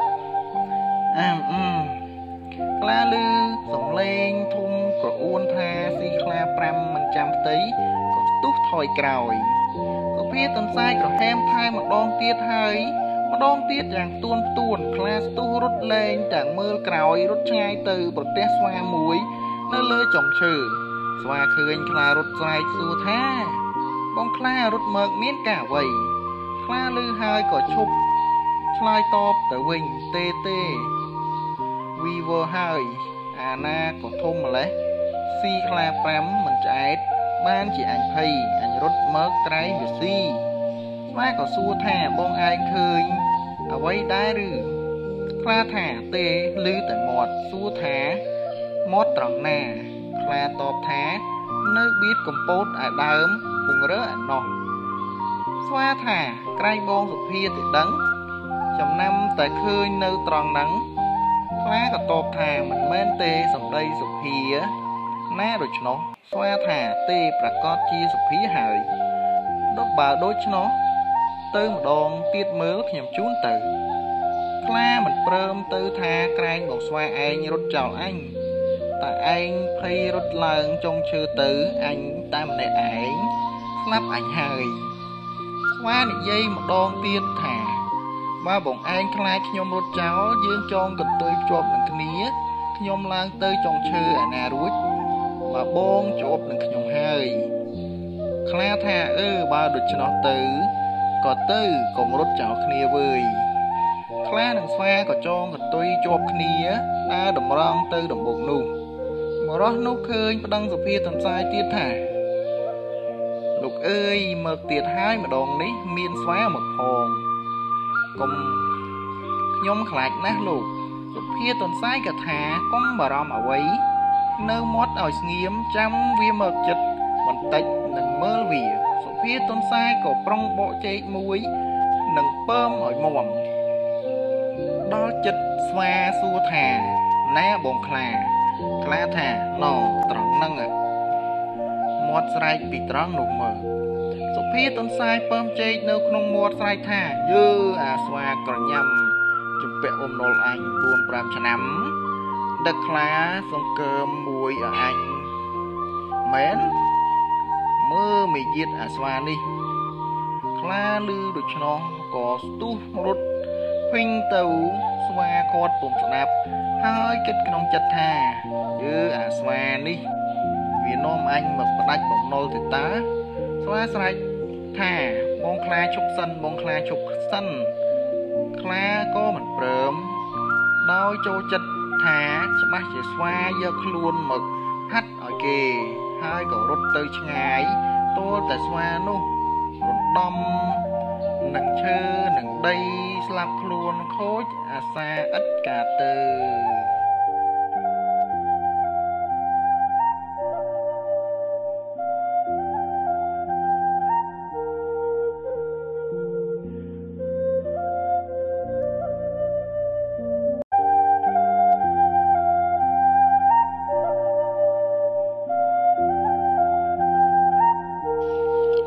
ខ្លាលឺសំឡេងធំក្រអួនថាស៊ីខ្លា5មិនចាំផ្ទៃក៏ស្ទុះថយក្រោយសុភាទន្សាយក្រហែមថែម្ដងទៀតហើយម្ដងទៀតយ៉ាងផ្ទួនខ្លាស្ទុះរត់លែងទាំងមើលក្រោយរត់ឆ្ងាយទៅប្រទះស្វាមួយនៅលើចុងឈើស្វាឃើញខ្លារត់ស្រែកសួរថាបងខ្លារត់មកមានការអ្វីខ្លាលឺហើយក៏ឈប់ឆ្លើយតបទៅវិញទេវីវហើយអាណាក៏ធំម្លេះស៊ីខ្លា5មិនឆ្អែតបានជាអញភ័យអញរត់មកក្រែងវាស៊ីស្វាក៏សួរថាបងឯងឃើញអ្វីដែរឬខ្លាថាទេឮតែមាត់សួរថាមាត់ត្រង់ណាខ្លាតបថានៅបៀតកំពតឯដើមពង្រើឯណោះស្វាថាក្រែងបងសុភាទៅដឹងចំណាំតែឃើញនៅត្រង់ហ្នឹងខ្លាក៏តបថាមិនមែនទេសម្ដីសុភាណាដូច្នោះស្វាថាទេប្រកាសជាសុភាហើយដល់បើដូច្នោះទៅម្ដងទៀតមើលខ្ញុំជូនទៅខ្លាមិនព្រមទៅថាក្រែងបងស្វាឯងរត់ចោលអញតែឯងភ័យរត់ឡើងចុងឈើទៅអញតែម្នាក់ឯងស្លាប់អញហើយស្វានិយាយម្ដងទៀតថាបើបងឯងខ្លាចខ្ញុំរត់ចោលយើងចងកន្ទុយភ្ជាប់នឹងគ្នាខ្ញុំឡើងទៅចុងឈើឯណារួចបើបងជាប់នឹងខ្ញុំហើយខ្លាថាបើដូច្នោះទៅក៏ទៅកុំរត់ចោលគ្នាវើយខ្លានិងស្វាក៏ចងកន្ទុយជាប់គ្នាដើរតម្រង់ទៅដំបូកនោះបរោះនោះឃើញប្តឹងសុភាទន្សាយទៀតថាលោកអើយមើលទៀតហើយម្ដងនេះមានស្វាមកផងកុំខ្ញុំខ្លាចណាស់លោកសុភាទន្សាយក៏ថាកុំបារម្ភអ្វីនៅមាត់ឲ្យស្ងៀមចាំវាមកចិត្តបន្តិចនឹងមើលវាសុភាទន្សាយក៏ប្រុងបកចេកមួយនឹងពើមឲ្យមុំដល់ចិត្តស្វាសួរថាណាបងខ្លាថាណត្រង់ហ្នឹងមាត់ស្រែកពីត្រង់នោះមើលសុភាទន្សាយពើមចេកនៅក្នុងមាត់ស្រែកថាអាស្វាក្រញ៉ាំជំពាក់អំណុលអញ 4-5 ឆ្នាំដឹកខ្លាសង្កើមមួយឲ្យអញមែនមើលមេយាទអាស្វានេះខ្លាឮដូច្នោះក៏ស្ទុះរត់ភីងទៅស្វាគាត់ពុំស្ដាប់ហើយគិតក្នុងចិត្តថាអាស្វានេះវានាំអញមកផ្ដាច់បំណុលទៅតើស្វាស្រែកថាបងខ្លាឈប់សិនបងខ្លាឈប់សិនខ្លាក៏មិនព្រមដោយចូលចិត្តថាច្បាស់ជាស្វាយកខ្លួនមកហាត់ឲ្យគេហើយក៏រត់ទៅឆ្ងាយទាល់តែស្វានោះរំដំនឹងឈើនឹងដីស្លាប់ខ្លួនខូចអាសាឥតកាទៅ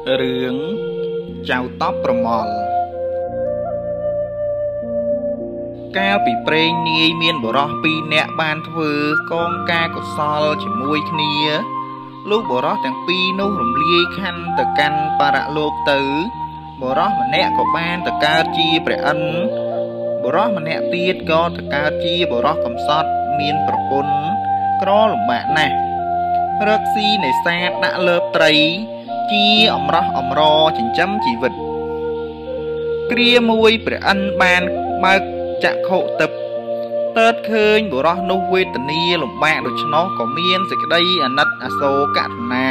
រឿងចៅតបប្រមល់កាលពីព្រេងនាយមានបុរស2នាក់បានធ្វើកងការកុសលជាមួយគ្នាលុះបុរសទាំងពីរនោះរំលាយខន្ធទៅកាន់បរលោកទៅបុរសម្នាក់ក៏បានទៅកើតជាព្រះឥន្ទបុរសម្នាក់ទៀតក៏ទៅកើតជាបុរសកំសត់មានប្រពន្ធក្រលំបាកណាស់រកស៊ីនេសាទដាក់លើបត្រីជាអំរោះអំរចិញ្ចឹមជីវិតគ្រាមួយព្រះឥន្ទបានបើកចក្ខុទិព្វទើបឃើញបុរសនោះវេទនាលំបាកដូច្នោះក៏មានសេចក្តីអាណិតអាសូរករុណា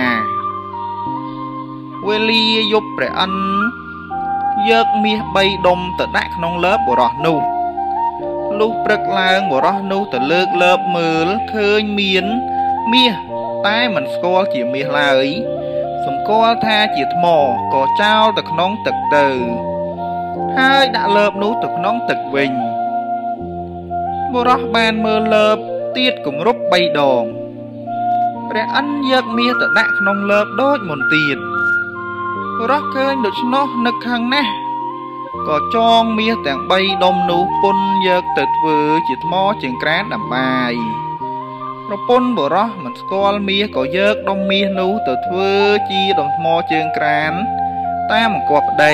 វេលាយប់ព្រះឥន្ទយកមាស3ដុំទៅដាក់ក្នុងលើបបុរសនោះលុះព្រឹកឡើងបុរសនោះទៅលើកលើបមើលឃើញមានមាសតែមិនស្គាល់ជាមាសឡើយសម្គាល់ថាជាថ្មក៏ចោលទៅក្នុងទឹកទៅហើយដាក់លើបនោះទៅក្នុងទឹកវិញបុរសបានមើលលើបទៀតគម្រប់3ដងព្រះឥន្ទយកមាសទៅដាក់ក្នុងលើបដូចមុនទៀតបុរសឃើញដូច្នោះនឹកខឹងណាស់ក៏ចងមាសទាំង3ដុំនោះពុនយកទៅធ្វើជាថ្មជើងក្រានដាំបាយប្រពន្ធបុរសមិនស្គាល់មាសក៏យកដុំមាសនោះទៅធ្វើជាដុំថ្មជើងក្រានតាមអង្គប្តី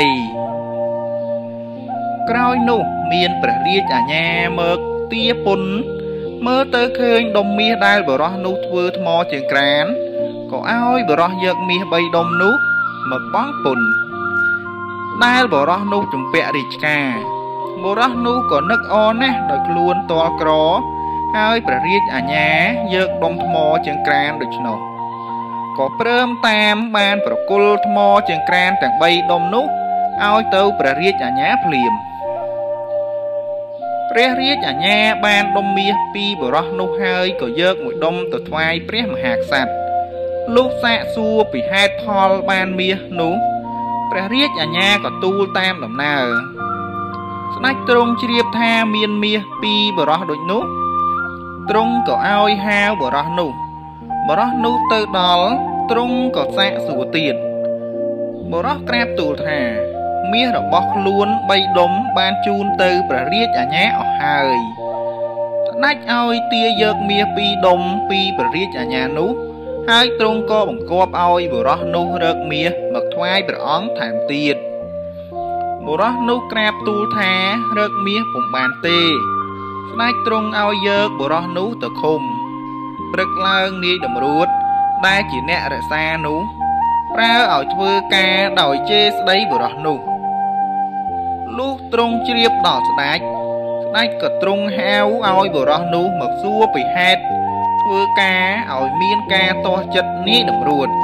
ក្រោយនោះមានព្រះរាជអាជ្ញាមកទាពុនមើលទៅឃើញដុំមាសដែលបុរសនោះធ្វើថ្មជើងក្រានក៏ឲ្យបុរសយកមាស3ដុំនោះមកបង់ពុនដែលបុរសនោះជំពាក់រាជការបុរសនោះក៏នឹកអណាស់ដោយខ្លួនតល់ក្រហើយព្រះរាជអាជ្ញាយកដុំថ្មជើងក្រានដូច្នោះក៏ព្រមតាមបានប្រគល់ថ្មជើងក្រានទាំង3ដុំនោះឲ្យទៅព្រះរាជអាជ្ញាភ្លាមព្រះរាជអាជ្ញាបានដុំមាសពីបុរសនោះហើយក៏យកមួយដុំទៅថ្វាយព្រះមហាក្សត្រលុះសាកសួរពីហេតុផលបានមាសនោះព្រះរាជអាជ្ញាក៏ទូលតាមដំណើរស្ដេចទ្រង់ជ្រាបថាមានមាសពីបុរសដូចនោះទ្រង់ក៏ឲ្យហៅបុរសនោះទៅដល់ទ្រង់ក៏សាកសួរទៀតបុរសក្រាបទូលថាមាសរបស់ខ្លួន3ដុំបានជូនទៅព្រះរាជអាជ្ញាអស់ហើយស្ដេចឲ្យទាយកមាស2ដុំពីព្រះរាជអាជ្ញានោះហើយទ្រង់ក៏បង្គាប់ឲ្យបុរសនោះរកមាសមកថ្វាយព្រះអង្គថែមទៀតបុរសនោះក្រាបទូលថារកមាសពុំបានទេស្ដេចទ្រង់ឲ្យយកបុរសនោះទៅឃុំព្រឹកឡើងនាយតម្រួតដែលជាអ្នករក្សានោះប្រើឲ្យធ្វើការដោយជេរស្ដីបុរសនោះលុះទ្រង់ជ្រាបដល់ស្ដេចក៏ទ្រង់ហៅឲ្យបុរសនោះមកសួរពីហេតុធ្វើការឲ្យមានការទាស់ចិត្តនាយតម្រួត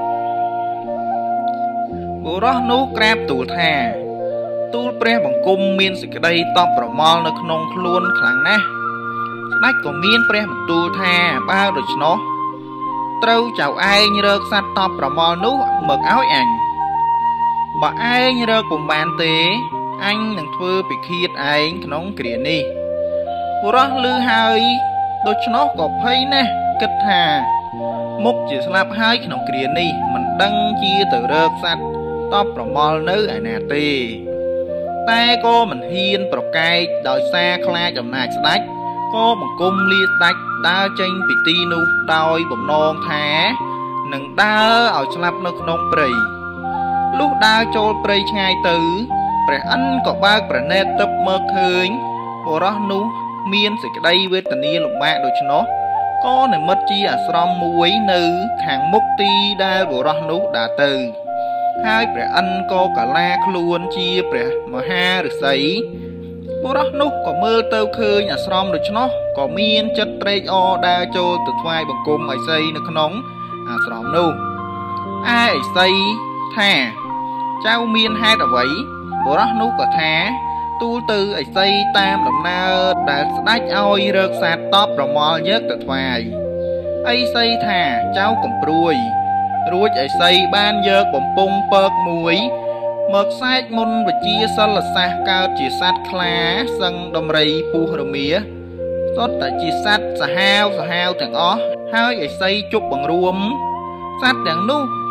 បុរសនោះក្រាបទូលថាទូលព្រះបង្គំមានសេចក្តីតបប្រមល់នៅក្នុងខ្លួនខ្លាំងណាស់ស្ដេចក៏មានព្រះបន្ទូលថាបើដូច្នោះត្រូវចៅឯងរកសត្វតបប្រមល់នោះមកឲ្យអញបើឯងរកពុំបានទេអញនឹងធ្វើពិឃាតឯងក្នុងគ្រានេះបុរសឮហើយដូច្នោះក៏ភ័យណាស់គិតថាមុខជាស្លាប់ហើយក្នុងគ្រានេះមិនដឹងជាទៅរកសត្វតបប្រមល់នៅឯណាទេតែក៏មិនហ៊ានប្រកែកដោយសារខ្លាចអំណាចស្ដេចក៏បង្គំលាស្ដេចដើរចេញពីទីនោះដោយបំណងថានឹងដើរឲ្យស្លាប់នៅក្នុងព្រៃលុះដើរចូលព្រៃឆ្ងាយទៅព្រះឥន្ទក៏បើកប្រណេតទិព្វមើលឃើញបុរសនោះមានសេចក្តីវេទនាលំបាកដូច្នោះក៏និមិត្តជាអាស្រមមួយនៅខាងមុខទីដែលបុរសនោះដើរទៅហើយព្រះឥន្ទក៏កាឡាខ្លួនជាព្រះមហាឫសីបុរសនោះក៏មើលទៅឃើញអាស្រមដូច្នោះក៏មានចិត្តត្រេកអរដើរចូលទៅថ្វាយបង្គំឥសីនៅក្នុងអាស្រមនោះឯឥសីថាចៅមានហេតុអ្វីបុរសនោះក៏ថាទូលទៅឥសីតាមដំណើរដែលស្ដេចឲ្យរកសត្វតបប្រមល់យកទៅថ្វាយឥសីថាចៅកំព្រួយរួចឥសីបានយកបំពង់ពើកមួយមកសែកមុនវិជាសិលសាស្ត្រកើតជាសត្វខ្លាសឹងដំរីពស់រមៀសុទ្ធតែជាសត្វសាហាវទាំងអស់ហើយឥសីជប់បង្រួមសត្វទាំងនោះ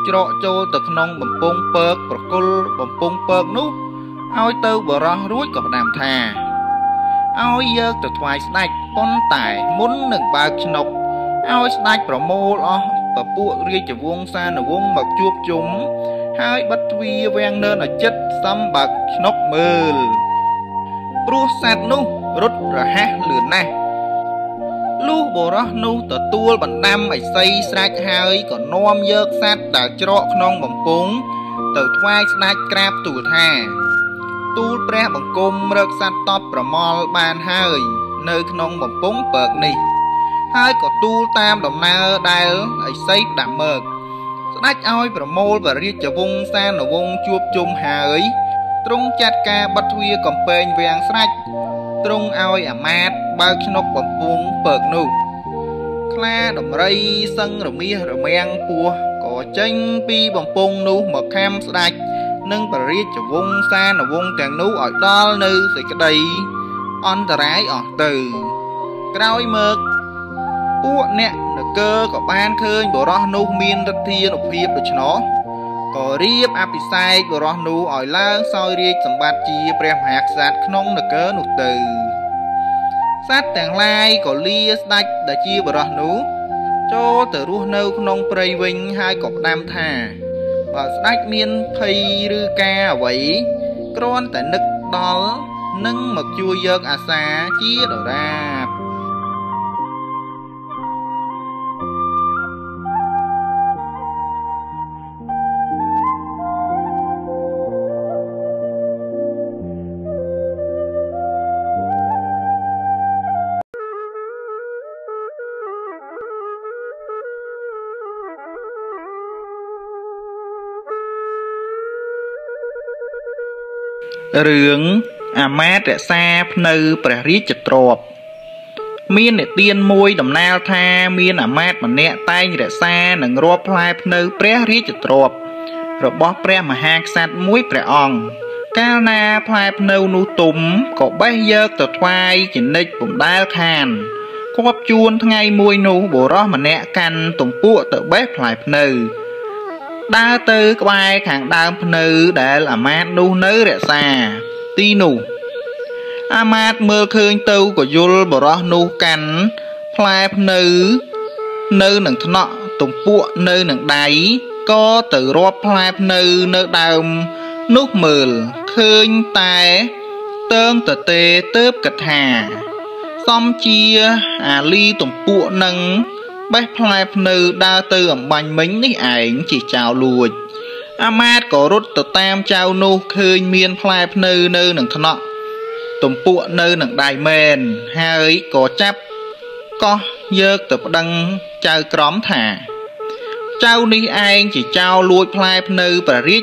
ច្រកចូលទៅក្នុងបំពង់ពើកប្រគល់បំពង់ពើកនោះឲ្យទៅបរោះរួចក៏ផ្ដាំថាឲ្យយកទៅថ្វាយស្ដេចប៉ុន្តែមុននឹងបើកឆ្នុកឲ្យស្ដេចប្រមូលអស់ពពួករាជវង្សានុវង្សមកជួបជុំហើយបិទទ្វារវាំងនើនឲ្យជិតសំបើកឆ្នុកមើលព្រោះសត្វនោះរត់រហ័សលឿនណាស់លុះបរោះនោះទទួលបណ្ដាំឥសីស្រេចហើយក៏នាំយកសត្វដែលច្រកក្នុងបំពង់ទៅថ្វាយស្ដេចក្រាបទូលថាទូលព្រះបង្គំរកសត្វតបប្រមល់បានហើយនៅក្នុងបំពង់ពើកនេះហើយក៏ទូលតាមដំណើរដែលឥសីផ្ដាំមើកស្ដេចឲ្យប្រមូលព្រះរាជវង្សានុវង្សជួបជុំហើយទ្រង់ចាត់ការបិទទ្វារកំពែងវាំងស្រេចទ្រង់ឲ្យអាមាត្យបើកឆ្នុកបំពង់ពើកនោះខ្លាដំរីសឹងរមាសរមាំងពស់ក៏ចេញពីបំពង់នោះមកខាំស្ដេចនិងព្រះរាជវង្សានុវង្សទាំងនោះឲ្យដល់នៅសេចក្តីអន្តរាយអស់ទៅក្រោយមកពួកអ្នកនគរក៏បានឃើញបុរសនោះមានឫទ្ធានុភាពដូច្នោះក៏រៀបអភិសេកបុរសនោះឲ្យឡើងសោយរាជសម្បត្តិជាព្រះមហាក្សត្រក្នុងនគរនោះទៅសត្វទាំងឡាយក៏លាស្ដេចដែលជាបុរសនោះចូលទៅរស់នៅក្នុងព្រៃវិញហើយក៏ផ្ដាំថាបើស្ដេចមានភ័យឬការអ្វីគ្រាន់តែនឹកដល់នឹងមកជួយយកអាសាជាដរាបរឿងអាមាត្យរក្សាភ្នៅព្រះរាជទ្រព្យមាននិទានមួយដំណាលថាមានអាមាត្យម្នាក់តែងរក្សានិងរាប់ផ្លែភ្នៅព្រះរាជទ្រព្យរបស់ព្រះមហាក្សត្រមួយព្រះអង្គកាលណាផ្លែភ្នៅនោះទុំក៏បេះយកទៅថ្វាយជានិច្ចពុំដែលខានគប់ជួនថ្ងៃមួយនោះបុរសម្នាក់កាន់ទំពក់ទៅបេះផ្លែភ្នៅដើរទៅក្បែរខាងដើមភ្នៅដែលអាមាត្យនោះនៅរក្សាទីនោះអាមាត្យមើលឃើញទៅក៏យល់បុរសនោះកាន់ផ្លែភ្នៅនៅនឹងថ្នាក់ទំពក់នៅនឹងដៃក៏ទៅរាប់ផ្លែភ្នៅនៅដើមនោះមើលឃើញតែតើងតទេទៅគិតថាសំជាអាលីទំពក់នឹងបេះផ្លែភ្នៅដើរទៅអំបញ្ញមិញនេះឯងជាចៅលួចអាមាត្យក៏រត់ទៅតាមចៅនោះឃើញមានផ្លែភ្នៅនៅនឹងថ្នាក់ទំពក់នៅនឹងដៃមែនហើយក៏ចាប់កោះយកទៅប្តឹងចៅក្រមថាចៅនេះឯងជាចៅលួចផ្លែភ្នៅព្រះរា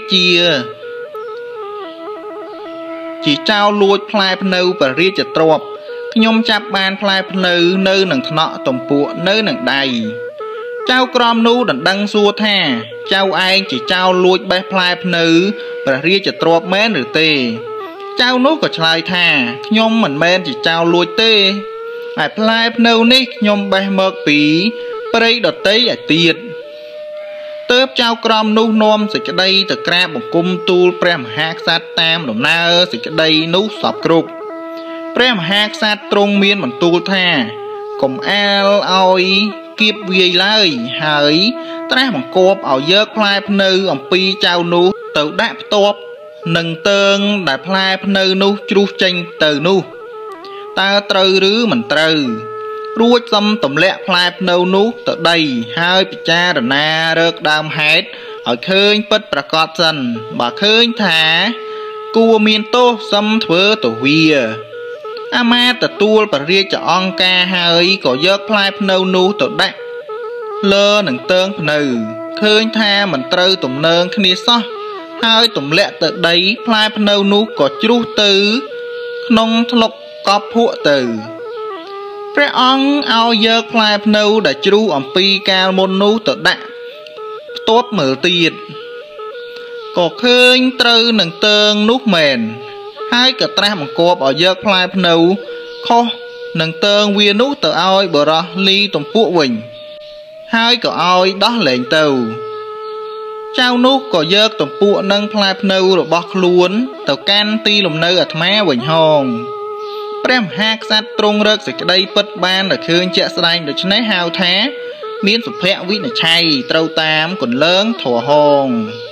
ជាចៅលួចផ្លែភ្នៅព្រះរាជទ្រព្យខ្ញុំចាប់បានផ្លែភ្នៅនៅនឹងថ្នាក់ទំពក់នៅនឹងដៃចៅក្រមនោះដណ្ដឹងសួរថាចៅឯងជាចៅលួចបេះផ្លែភ្នៅព្រះរាជទ្រព្យមែនឬទេចៅនោះក៏ឆ្លើយថាខ្ញុំមិនមែនជាចៅលួចទេហើយផ្លែភ្នៅនេះខ្ញុំបេះមកពីព្រៃដតីឯទៀតទើបចៅក្រមនោះនាំសេចក្តីទៅក្រាបបង្គំទូលព្រះមហាក្សត្រតាមដំណើរសេចក្តីនោះសពគ្រប់ព្រះមហាក្សត្រទ្រង់មានបន្ទូលថាកុំអាលឲ្យគៀបវាយឡើយហើយត្រាស់បង្គាប់ឲ្យយកផ្លែភ្នៅអំពីចៅនោះទៅដាក់ផ្ទាប់នឹងតើងដែលផ្លែភ្នៅនោះជ្រុះចេញទៅនោះតើត្រូវឬមិនត្រូវរួចសំទម្លាក់ផ្លែភ្នៅនោះទៅដីហើយពិចារណារកដើមហេតុឲ្យឃើញពិតប្រាកដសិនបើឃើញថាគួរមានទោសសំធ្វើទៅវាអាមាត្យទទួលព្រះរាជអង្គការហើយក៏យកផ្លែភ្នៅនោះទៅដាក់លើនឹងតើងភ្នៅឃើញថាមិនត្រូវទំនើងគ្នាសោះហើយទម្លាក់ទៅដីផ្លែភ្នៅនោះក៏ជ្រុះទៅក្នុងថ្លុកកប់ភក់ទៅព្រះអង្គឲ្យយកផ្លែភ្នៅដែលជ្រុះអំពីកាលមុននោះទៅដាក់ផ្ទាប់មើលទៀតក៏ឃើញត្រូវនឹងតើងនោះមែនហើយក៏ត្រាស់បង្គាប់ឲ្យយកផ្លែភ្នៅខុសនឹងតើងវានោះទៅឲ្យបរោះលីទំពក់វិញហើយក៏ឲ្យដោះលែងទៅចៅនោះក៏យកទំពក់និងផ្លែភ្នៅរបស់ខ្លួនទៅកាន់ទីលំនៅអាត្មាវិញហងព្រះមហាក្សត្រទ្រង់រកសេចក្តីពិតបានដែលឃើញជាក់ស្ដែងដូច្នេះហៅថាមានសុភវិនិច្ឆ័យត្រូវតាមគន្លងធម៌ហង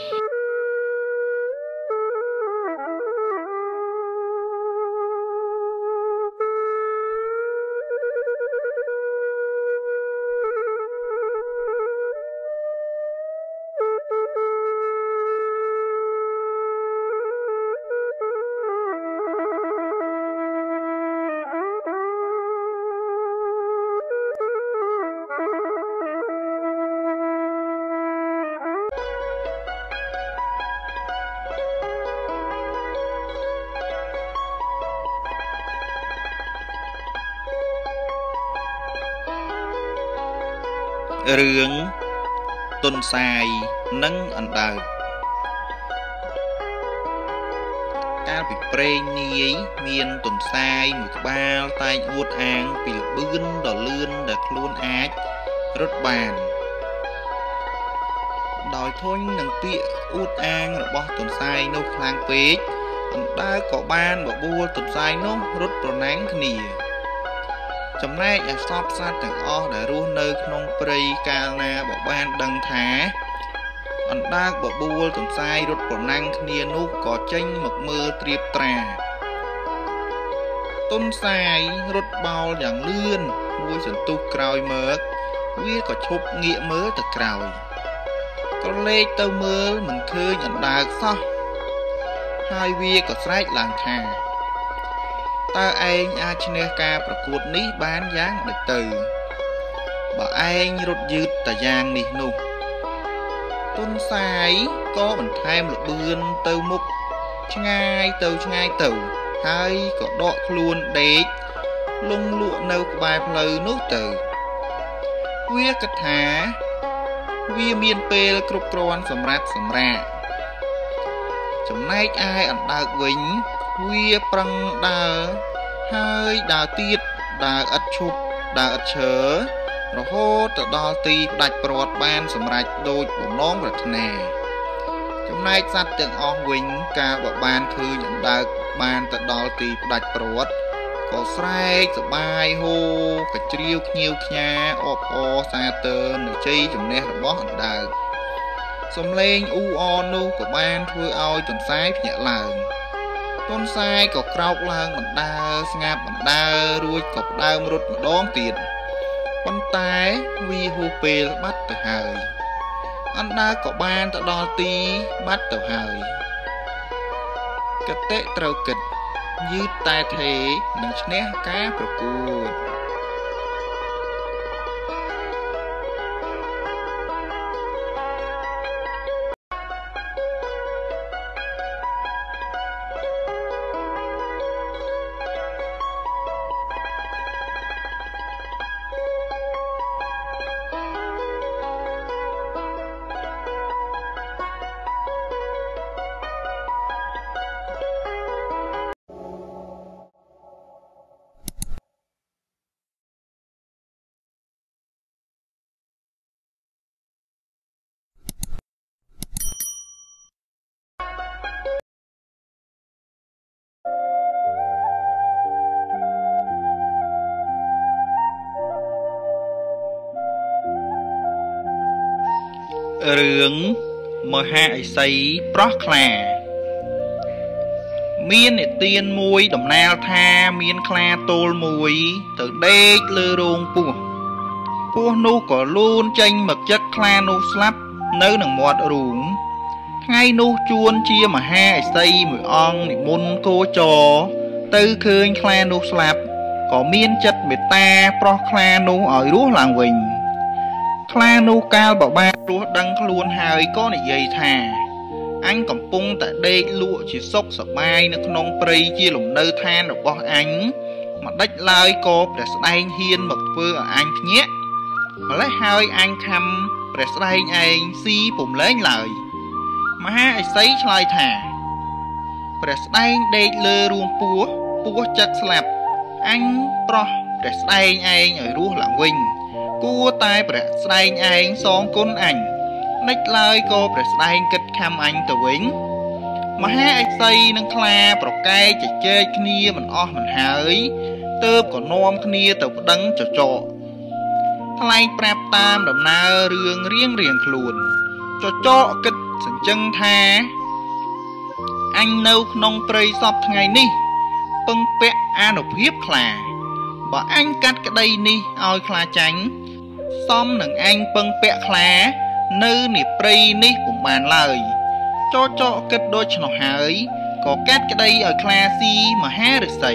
រឿងទុនសាយនិងអណ្ដើកកាលពីព្រេងនាយមានទុនសាយមួយក្បាលតែងអួតអាងពីល្បឿនដ៏លឿនដែលខ្លួនអាចរត់បានដោយធុញនឹងពាក្យអួតអាងរបស់ទុនសាយនោះខ្លាំងពេកអណ្ដើកក៏បានបបួលទុនសាយនោះរត់ប្រណាំងគ្នាចំណែកឯសពសត្វទាំងអស់ដែលរស់នៅក្នុងព្រៃកាលណាបើបានដឹងថាអណ្ដើកបបួលទន្សាយរត់ប្រណាំងគ្នានោះក៏ចេញមកមើលត្រៀបត្រាទន្សាយរត់បោលយ៉ាងលឿនមួយសន្ទុះក្រោយមើលវាក៏ឈប់ងាកមើលទៅក្រោយក៏លេចទៅមើលមិនឃើញអណ្ដើកសោះហើយវាក៏ស្រែកឡើងថាតើឯងអាចឈ្នះការប្រកួតនេះបានយ៉ាងដូចទៅបើឯងរត់យឺតតែយ៉ាងនេះនោះទុនសាយក៏បន្ថែមល្បឿនទៅមុខឆ្ងាយទៅហើយក៏ដកខ្លួនដេកលងលក់នៅក្បែរផ្លូវនោះទៅវាគិតថាវាមានពេលគ្រប់គ្រាន់សម្រាប់សម្រាកចំណែកឯអណ្ដើកវិញវាប្រឹងដើរហើយដើរទៀតដើរឥតឈប់ដើរឥតឈររហូតទៅដល់ទីផ្ដាច់ព្រាត់បានសម្រេចដូចបំណងប្រាថ្នាចំណែកសត្វទាំងអស់វិញកាលបើបានឃើញអណ្ដើកបានទៅដល់ទីផ្ដាច់ព្រាត់ក៏ស្រែកសប្បាយហូកជ្រៀវខ្ញៀវខ្ញាអបអរសាទរនៅជ័យជំនះរបស់អណ្ដើកសំឡេងអ៊ូអរនោះក៏បានធ្វើឲ្យទន្សាយភ្ញាក់ឡើងទន្សាយក៏ក្រោកឡើងបណ្ដើរស្ងាត់បណ្ដើររួចក៏ផ្ដើមរត់ម្ដងទៀតប៉ុន្តែវាហួសពេលបាត់ទៅហើយអណ្ដើកក៏បានទៅដល់ទីបាត់ទៅហើយកតិត្រូវគិតយឺតតែថេនឹងឈ្នះការប្រកួតរឿងមហាឥសីប្រោះខ្លាមាននិទានមួយដំណាលថាមានខ្លាទោលមួយទៅដេកលើរោងពស់នោះក៏លូនចេញមកចឹកខ្លានោះស្លាប់នៅនឹងមាត់រូងថ្ងៃនោះជួនជាមហាឥសីមួយអង្គនិមន្តគោចរទៅឃើញខ្លានោះស្លាប់ក៏មានចិត្តមេត្តាប្រោះខ្លានោះឲ្យរស់ឡើងវិញខ្លានោះកាលបបារស់ដឹងខ្លួនហើយក៏និយាយថាអញកំពុងតែដេកលក់ជាសុខសប្បាយនៅក្នុងព្រៃជាលំនៅឋានរបស់អញមិនដេចឡើយក៏ព្រះស្ដែងហ៊ានមកធ្វើឲ្យអញភ្ញាក់ម្ល៉េះហើយអញខំព្រះស្ដែងឯងស៊ីពុំលែងឡើយមហាឥសីឆ្លើយថាព្រះស្ដែងដេកលើរូងពស់ចិត្តស្លាប់អញប្រោះព្រះស្ដែងឯងឲ្យរស់ឡើងវិញគួរតែព្រះស្ដែងឯងសងគុណអញនិចឡើយក៏ព្រះស្ដែងគិតខំអញទៅវិញមហាឥសីនឹងខ្លាប្រកែកជជែកគ្នាមិនអស់មិនហើយទើបក៏នាំគ្នាទៅប្តឹងចចកថ្លែងប្រាប់តាមដំណើររឿងរៀងខ្លួនចចកគិតសញ្ជឹងថាអញនៅក្នុងព្រៃសពថ្ងៃនេះពឹងពាក់អានុភាពខ្លាបើអញកាត់ក្តីនេះឲ្យខ្លាចាញ់សមនឹងអញពឹងពាក់ខ្លានៅនីព្រៃនេះពុំបានឡើយចចកគិតដូច្នោះហើយក៏កាត់ក្តីឲ្យខ្លាស៊ីមហាឫសី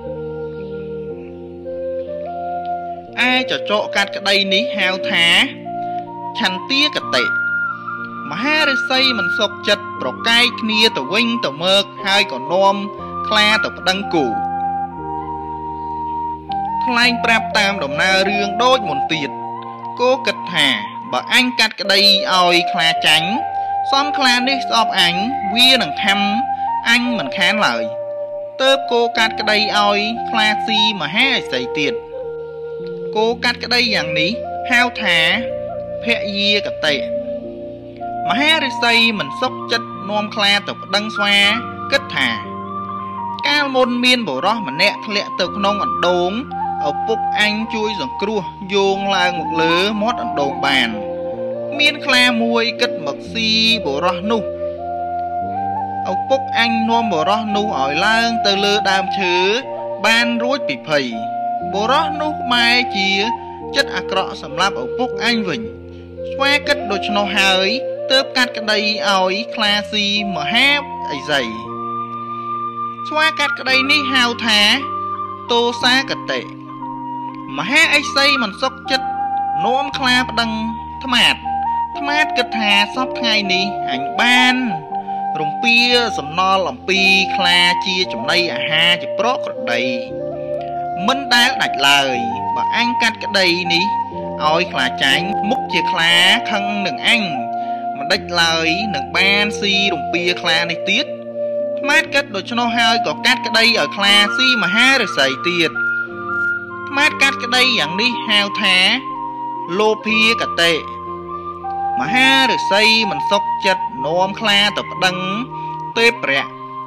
ឯចចកកាត់ក្តីនេះហៅថាឆន្ទាកតិមហាឫសីមិនសុខចិត្តប្រកែកគ្នាទៅវិញទៅមកហើយក៏នាំខ្លាទៅប្តឹងគូថ្លែងប្រាប់តាមដំណើររឿងដូចមុនទៀតគោគិតថាបើអញកាត់ក្តីឲ្យខ្លាចាញ់សំខ្លានេះស្អប់អញវានឹងខំអញមិនខានឡើយទើបគោកាត់ក្តីឲ្យខ្លាស៊ីមហាឥសីទៀតគោកាត់ក្តីយ៉ាងនេះហៅថាភយាកតិមហាឫសីមិនសុខចិត្តនាំខ្លាទៅប្តឹងស្វាគិតថាកាលមុនមានបុរសម្នាក់ធ្លាក់ទៅក្នុងអណ្ដូងឪពុកអញជួយសង្គ្រោះយោងឡើងមកលើមាត់អណ្ដូងបានមានខ្លាមួយគិតមកស៊ីបុរសនោះឪពុកអញនាំបុរសនោះឲ្យឡើងទៅលើដើមឈើបានរួចពីភ័យបុរសនោះបែរជាចិត្តអាក្រក់សម្រាប់ឪពុកអញវិញស្វាគិតដូច្នោះហើយទើបកាត់ក្តីឲ្យខ្លាស៊ីមហាឥសីស្វាកាត់ក្តីនេះហៅថាទោសាកតិមហាឥសីមិនសុខចិត្តនាំខ្លាប្តឹងថ្មាតគិតថាសពថ្ងៃនេះអញបានរំពៀសំណល់អំពីខ្លាជាចំណីអាហារជាប្រកក្រដីមិនដែលដាច់ឡើយបើអញកាត់ក្តីនេះឲ្យខ្លាចាញ់មុខជាខ្លាខឹងនឹងអញមិនដាច់ឡើយនឹងបានស៊ីរំពៀខ្លានេះទៀតថ្មាតគិតដូច្នោះហើយក៏កាត់ក្តីឲ្យខ្លាស៊ីមហាឫសីទៀតថ្មាតកាត់ក្តីយ៉ាងនេះហៅថាលោភាកតិមហាឫសីមិនសុខចិត្តនាំខ្លាទៅប្តឹងទេពរៈ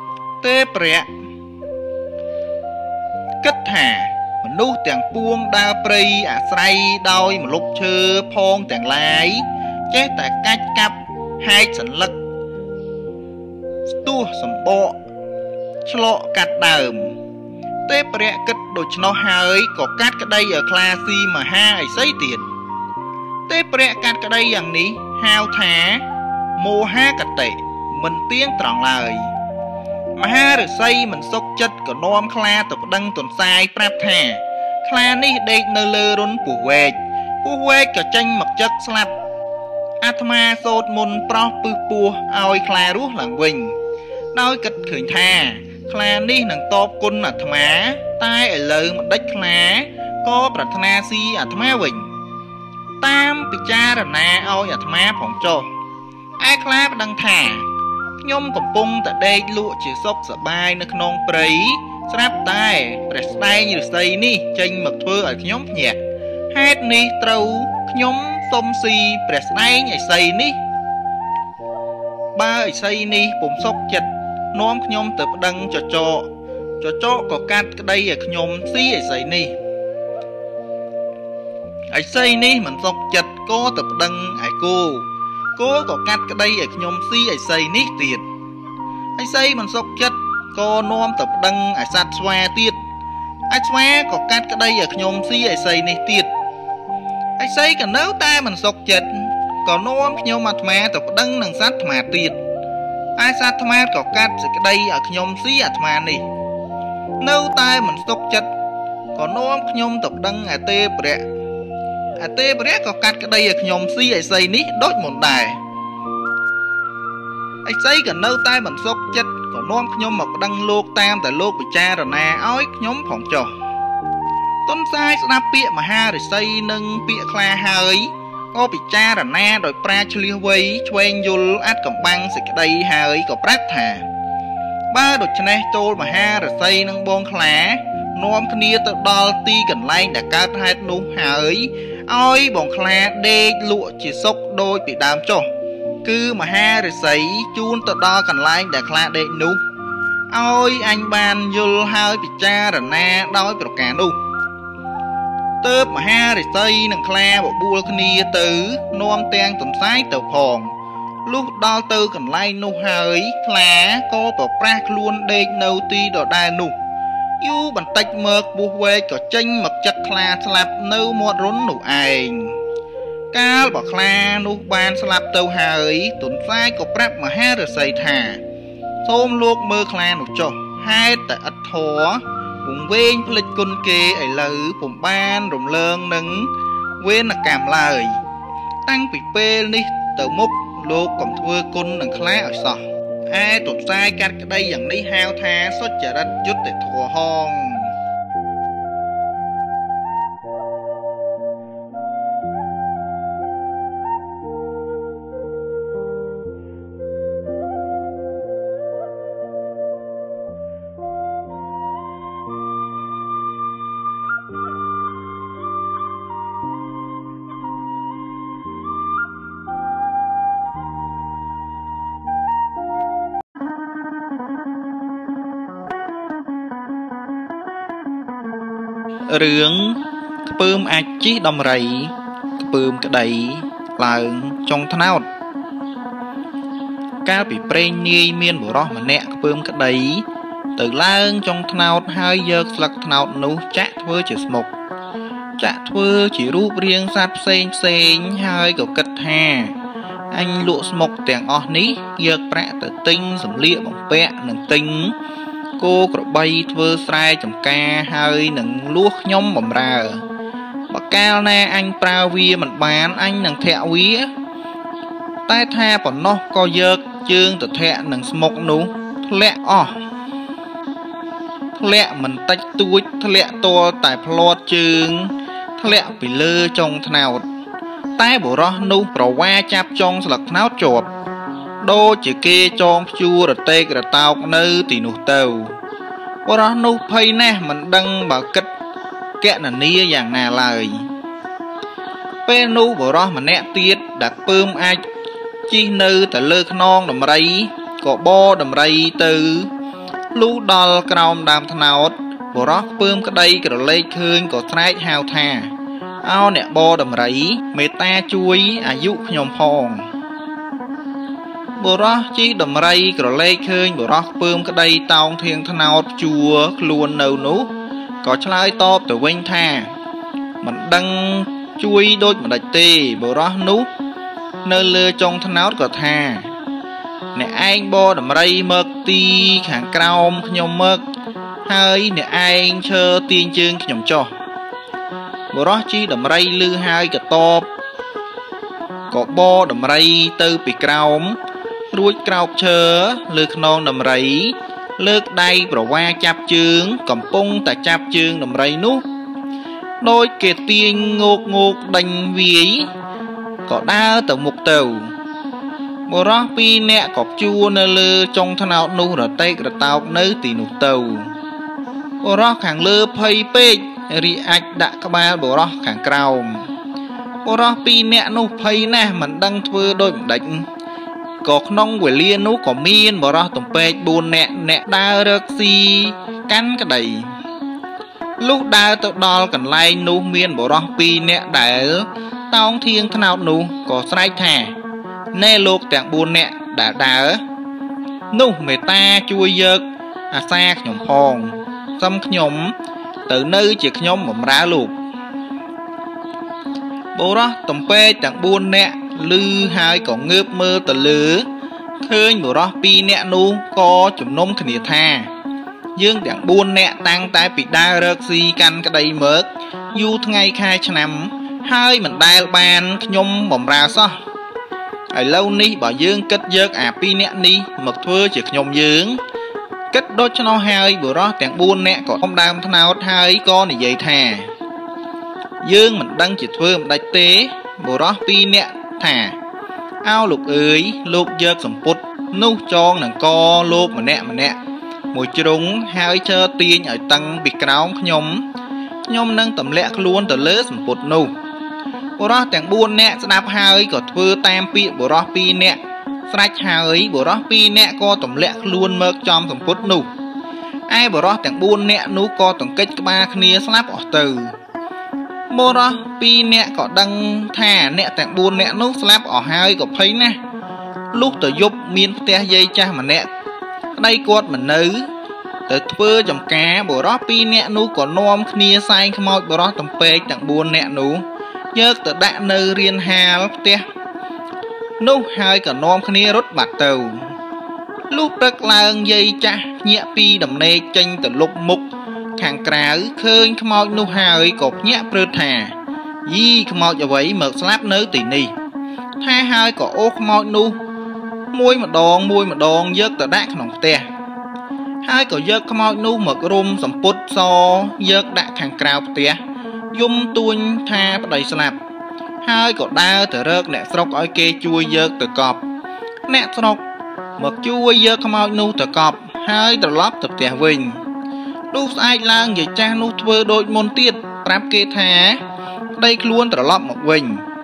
គិតថាមនុស្សទាំងពួងដើរព្រៃអាស្រ័យដោយម្លប់ឈើផងទាំងឡាយចេះតែកាច់កាប់ហែកសន្លឹកស្ទោះសម្បកឆ្លក់កាត់ដើមទេពរៈគិតដូច្នោះហើយក៏កាត់ក្តីឲ្យខ្លាស៊ីមហាឥសីទៀតទេពរៈកាត់ក្តីយ៉ាងនេះហៅថាមោហាកតិមិនទៀងត្រង់ឡើយមហាឫសីមិនសុខចិត្តក៏នាំខ្លាទៅប្តឹងទន្សាយប្រាប់ថាខ្លានេះដេកនៅលើរុនពស់វែកក៏ចេញមកចឹកស្លាប់អាត្មាសូត្រមន្តប្រោះពឹសពោះឲ្យខ្លារស់ឡើងវិញដោយគិតឃើញថាខ្លានេះនឹងតបគុណអាត្មាតែឥឡូវមិនដេចខ្លាក៏ប្រាថ្នាស៊ីអាត្មាវិញតាមពិចារណាឲ្យអាត្មាផងចុះឯខ្លាប្តឹងថាខ្ញុំកំពុងតែដេកលក់ជាសុខសប្បាយនៅក្នុងព្រៃស្រាប់តែព្រះស្ដែងឫសីនេះចេញមកធ្វើឲ្យខ្ញុំភ្ញាក់ហេតុនេះត្រូវខ្ញុំសុំស៊ីព្រះស្ដែងឥសីនេះបើឥសីនេះពុំសុខចិត្តនាំខ្ញុំទៅប្តឹងចចកក៏កាត់ក្តីឲ្យខ្ញុំស៊ីឥសីនេះឥសីនេះមិនសុខចិត្តក៏ទៅប្តឹងឯគោក៏កាត់ក្តីឲ្យខ្ញុំស៊ីឥសីនេះទៀតឥសីមិនសុខចិត្តក៏នាំទៅប្តឹងឯសត្វស្វាទៀតឯស្វាក៏កាត់ក្តីឲ្យខ្ញុំស៊ីឥសីនេះទៀតឥសីក៏នៅតែមិនសុខចិត្តក៏នាំខ្ញុំអាត្មាទៅប្តឹងនឹងសត្វថ្មាទៀតឯសត្វថ្មាក៏កាត់សេចក្តីឲ្យខ្ញុំស៊ីអាត្មានេះនៅតែមិនសុខចិត្តក៏នាំខ្ញុំទៅប្តឹងឯទេពរៈក៏កាត់ក្តីឲ្យខ្ញុំស៊ីឥសីនេះដូចមុនដែរឥសីក៏នៅតែមិនសុខចិត្តក៏នាំខ្ញុំមកប្តឹងលោកតាមតែលោកពិចារណាឲ្យខ្ញុំផងចុះទុនសាយស្ដាប់ពាក្យមហាឫសីនិងពាក្យខ្លាហើយក៏ពិចារណាដោយប្រាជ្ញឆ្លៀសវៃឆ្វេងយល់អាត់កំបាំងសេចក្តីហើយក៏ប្រាប់ថាបើដូច្នេះចូលមហាឫសីនិងបងខ្លានាំគ្នាទៅដល់ទីកន្លែងដែលកើតហេតុនោះហើយឲ្យបងខ្លាដេកលក់ជាសុខដូចពីដើមចុះ cứ mà ha rồi sấy chun tự đo cần lại để khla đệ nụ ôi anh ban vô hơi bị cha rồi na đói biểu cả nụ tớp mà ha rồi xây nâng khla bộ bua khnia tử nom ten tầm sái tờ phòng lúc đo tư cần lại nụ hơi khla có bộ prác luôn đệ nâu ti đỏ đai nụ yêu bàn tách mực buộc quê có tranh mực chặt khla slap nâu một rốn nụ ảnh cá bỏ khla nụ ban slap tàu hơi tuần sai có prác mà ha rồi xây thả xôm luộc mơ khla nụ cho hai tại ắt thó vùng bên lịch côn kê ấy lử vùng ban rồng lơn nứng quên là cảm lời tăng bị phê đi tờ múc luộc còn thưa côn nâng khla ở sọ ai tuần sai cắt cái đây dần đi hao tha xuất trở đất chút để thua hòn rướng bơm ạch chí đầm rầy bơm cái đầy là trong thân áo cá bị prey nhây miên bộ đó mà nè bơm cái đầy từ lang trong thân áo hai giờ lật thân áo nấu chát thưa chỉ một chát thưa chỉ rúp riêng sáp sen hai cầu cất hà anh lụa một tiền o ní giờ bạ tự tinh sầm lia bằng bẹ nâng tinh cô có bay thưa sai chồng ca hơi nâng luộc nhóm bầm ra bà cao na anh prao vía mình bán anh nâng thẹo vía tai tha bọn nó co dơ chương tự thẹo nâng smok nú lẹ lẹ mình tách túi lẹ to tại plot chương lẹ bị lơ trong nào tai bộ đó nú pro qua chạp trong sạc náo chộp đô chỉ kê trong chua rồi tê rồi tao nơi thì nụ tàu bộ đó nụ phây nè mình đăng bảo kích kẹ là nia dạng nà lời pê nụ bộ đó mà nẹ tiết đặt bơm ai chi nư tại lơ non đầm rây có bo đầm rây từ lú đo còng đàm thân áo bộ đó bơm cái đây cái lê khơi có trái hào thà ao nẹ bo đầm rây mê ta chuối dụ nhom phong bộ đó chi đầm rây cái lê khơi bộ đó bơm cái đây tao thiên thân áo chùa luôn nâu nú có trái to từ quanh thà mình đăng chuối đôi mà đạch tê bộ đó nú nơi lơ trong thân áo có thà nè anh bo đầm rây mực ti kháng cao nhom mực hơi nè anh chờ tiên chương nhom cho bộ đó chi đầm rây lư hai cái to có bo đầm rây từ bị cao ruột cao chờ lư non đầm rây lược đây bỏ qua chạp chương cầm pung tại chạp chương đầm rây nút đôi kề tiên ngột đành vía có đa từ mục tàu bộ đó pi nẹ cọp chua nơ lơ trong thân áo nu rồi tay rồi tao nơi tì nụ tàu bộ đó kháng lơ phây pê ri ạch đã các ba bộ đó kháng cao bộ đó pi nẹ nu phây nè mình đăng thưa đôi đánh có nông quỷ liên nú có miên bộ đó tụm pê buồn nẹ đa rực xì cắn cái đầy lúc đa tự đo cần lai nú miên bộ đó pi nẹ đại tao thiên thân áo nú có sai thà nè lục tạng buồn nè đã nụ mẹ ta chui giật xa nhom hòn xâm nhom từ nơi chỉ nhom mầm ra lục bố đó tầm pe tạng buồn nè lư hai còn ngớp mơ từ lứa khơi bố đó pi nè nu có chùm nôm khỉ tha dương tạng buồn nè tăng tai bị đa rớt gì căn cái đây mớt du ngày khai năm hai mình đai bàn nhom mầm ra sao ở lâu ní bảo dương kết giấc pi nè ní mực thưa chỉ nhom dương kết đốt cho nó hai bữa đó tạng buôn nè có không đam thế nào hai con này vậy thà dương mình đăng chỉ thưa một đại tế bữa đó pi nè thà ao lục ơi lục giấc sầm put nô tròn nàng co lục mà nè mùi trúng hai chơi tiên ở tăng bị cáo nhom nâng tầm lẹ luôn từ lứa sầm put nô bộ đó tạng buôn nè sẽ đáp hai có thưa tam pi bộ đó pi nè ស្រេចហើយបុរស2នាក់ក៏ទម្លាក់ខ្លួនមកចំសម្ពុតនោះឯបុរសទាំង4នាក់នោះក៏ទង្គិចក្បាលគ្នាស្លាប់អស់ទៅបុរស2នាក់ក៏ដឹងថាអ្នកទាំង4នាក់នោះស្លាប់អស់ហើយក៏ភ័យណាស់លុះទៅយប់មានផ្ទះយាយចាស់ម្នាក់ប្តីគាត់មិននៅទៅធ្វើចំការបុរស2នាក់នោះក៏នាំគ្នាសែងខ្មោចបុរសទំពេកទាំង4នាក់នោះយកទៅដាក់នៅរានហាលផ្ទះនោះហើយក៏នាំគ្នារត់បាត់ទៅលុះព្រឹកឡើងយាយចាស់ភ្ញាក់ពីដំណេកចេញទៅលុបមុខខាងក្រៅឃើញខ្មោចនោះហើយក៏ភ្ញាក់ព្រឺតថាយីខ្មោចអ្វីមកស្លាប់នៅទីនេះថាហើយក៏អូសខ្មោចនោះមួយម្ដងយកទៅដាក់ក្នុងផ្ទះហើយក៏យកខ្មោចនោះមករុំសម្ពុតសយកដាក់ខាងក្រៅផ្ទះយំទួញថាប្តីស្លាប់ហើយក៏ដើរទៅរកអ្នកស្រុកឲ្យគេជួយយកទៅកប់អ្នកស្រុកមកជួយយកខ្មោចនោះទៅកប់ហើយត្រឡប់ទៅផ្ទះវិញលុះស្អែកឡើងយាយចាស់នោះធ្វើដូចមុនទៀតប្រាប់គេថាប្តីខ្លួនត្រឡប់មកវិញ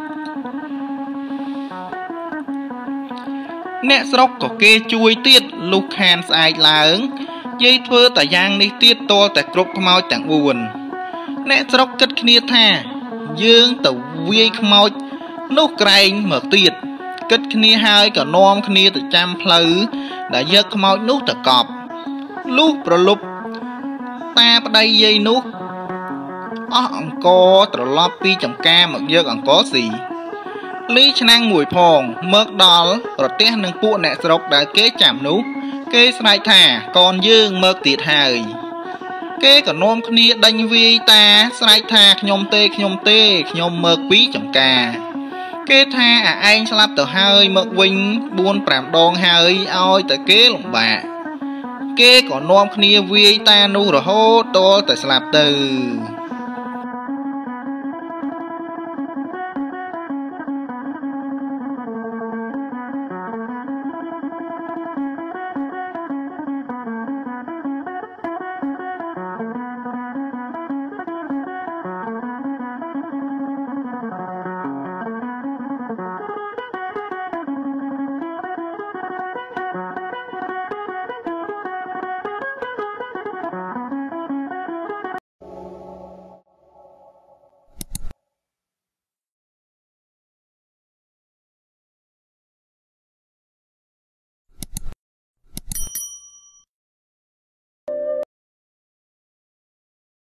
អ្នកស្រុកក៏គេជួយទៀតលុះខានស្អែកឡើងយាយធ្វើតែយ៉ាងនេះទៀតតលតែគ្រប់ខ្មោចទាំង4អ្នកស្រុកគិតគ្នាថាយើងទៅវាយខ្មោចនោះក្រែងមកទៀតគិតគ្នាហើយក៏នាំគ្នាទៅចាំផ្លូវដែលយកខ្មោចនោះទៅកប់លុះប្រលប់តាប្តីយាយនោះអស់អង្គត្រឡប់ពីចំការមកយកអង្គស៊ីលីឆ្នាំងមួយផងមកដល់ប្រទះនឹងពួកអ្នកស្រុកដែលគេចាំនោះគេស្រែកថាកូនយើងមកទៀតហើយគេក៏នាំគ្នាដេញវាយតាស្រែកថាខ្ញុំទេខ្ញុំមកពីចំការគេថាឯងស្លាប់ទៅហើយមកវិញ 4-5 ដងហើយឲ្យតែគេលំបាកគេក៏នាំគ្នាវាយតានោះរហូតតតែស្លាប់ទៅ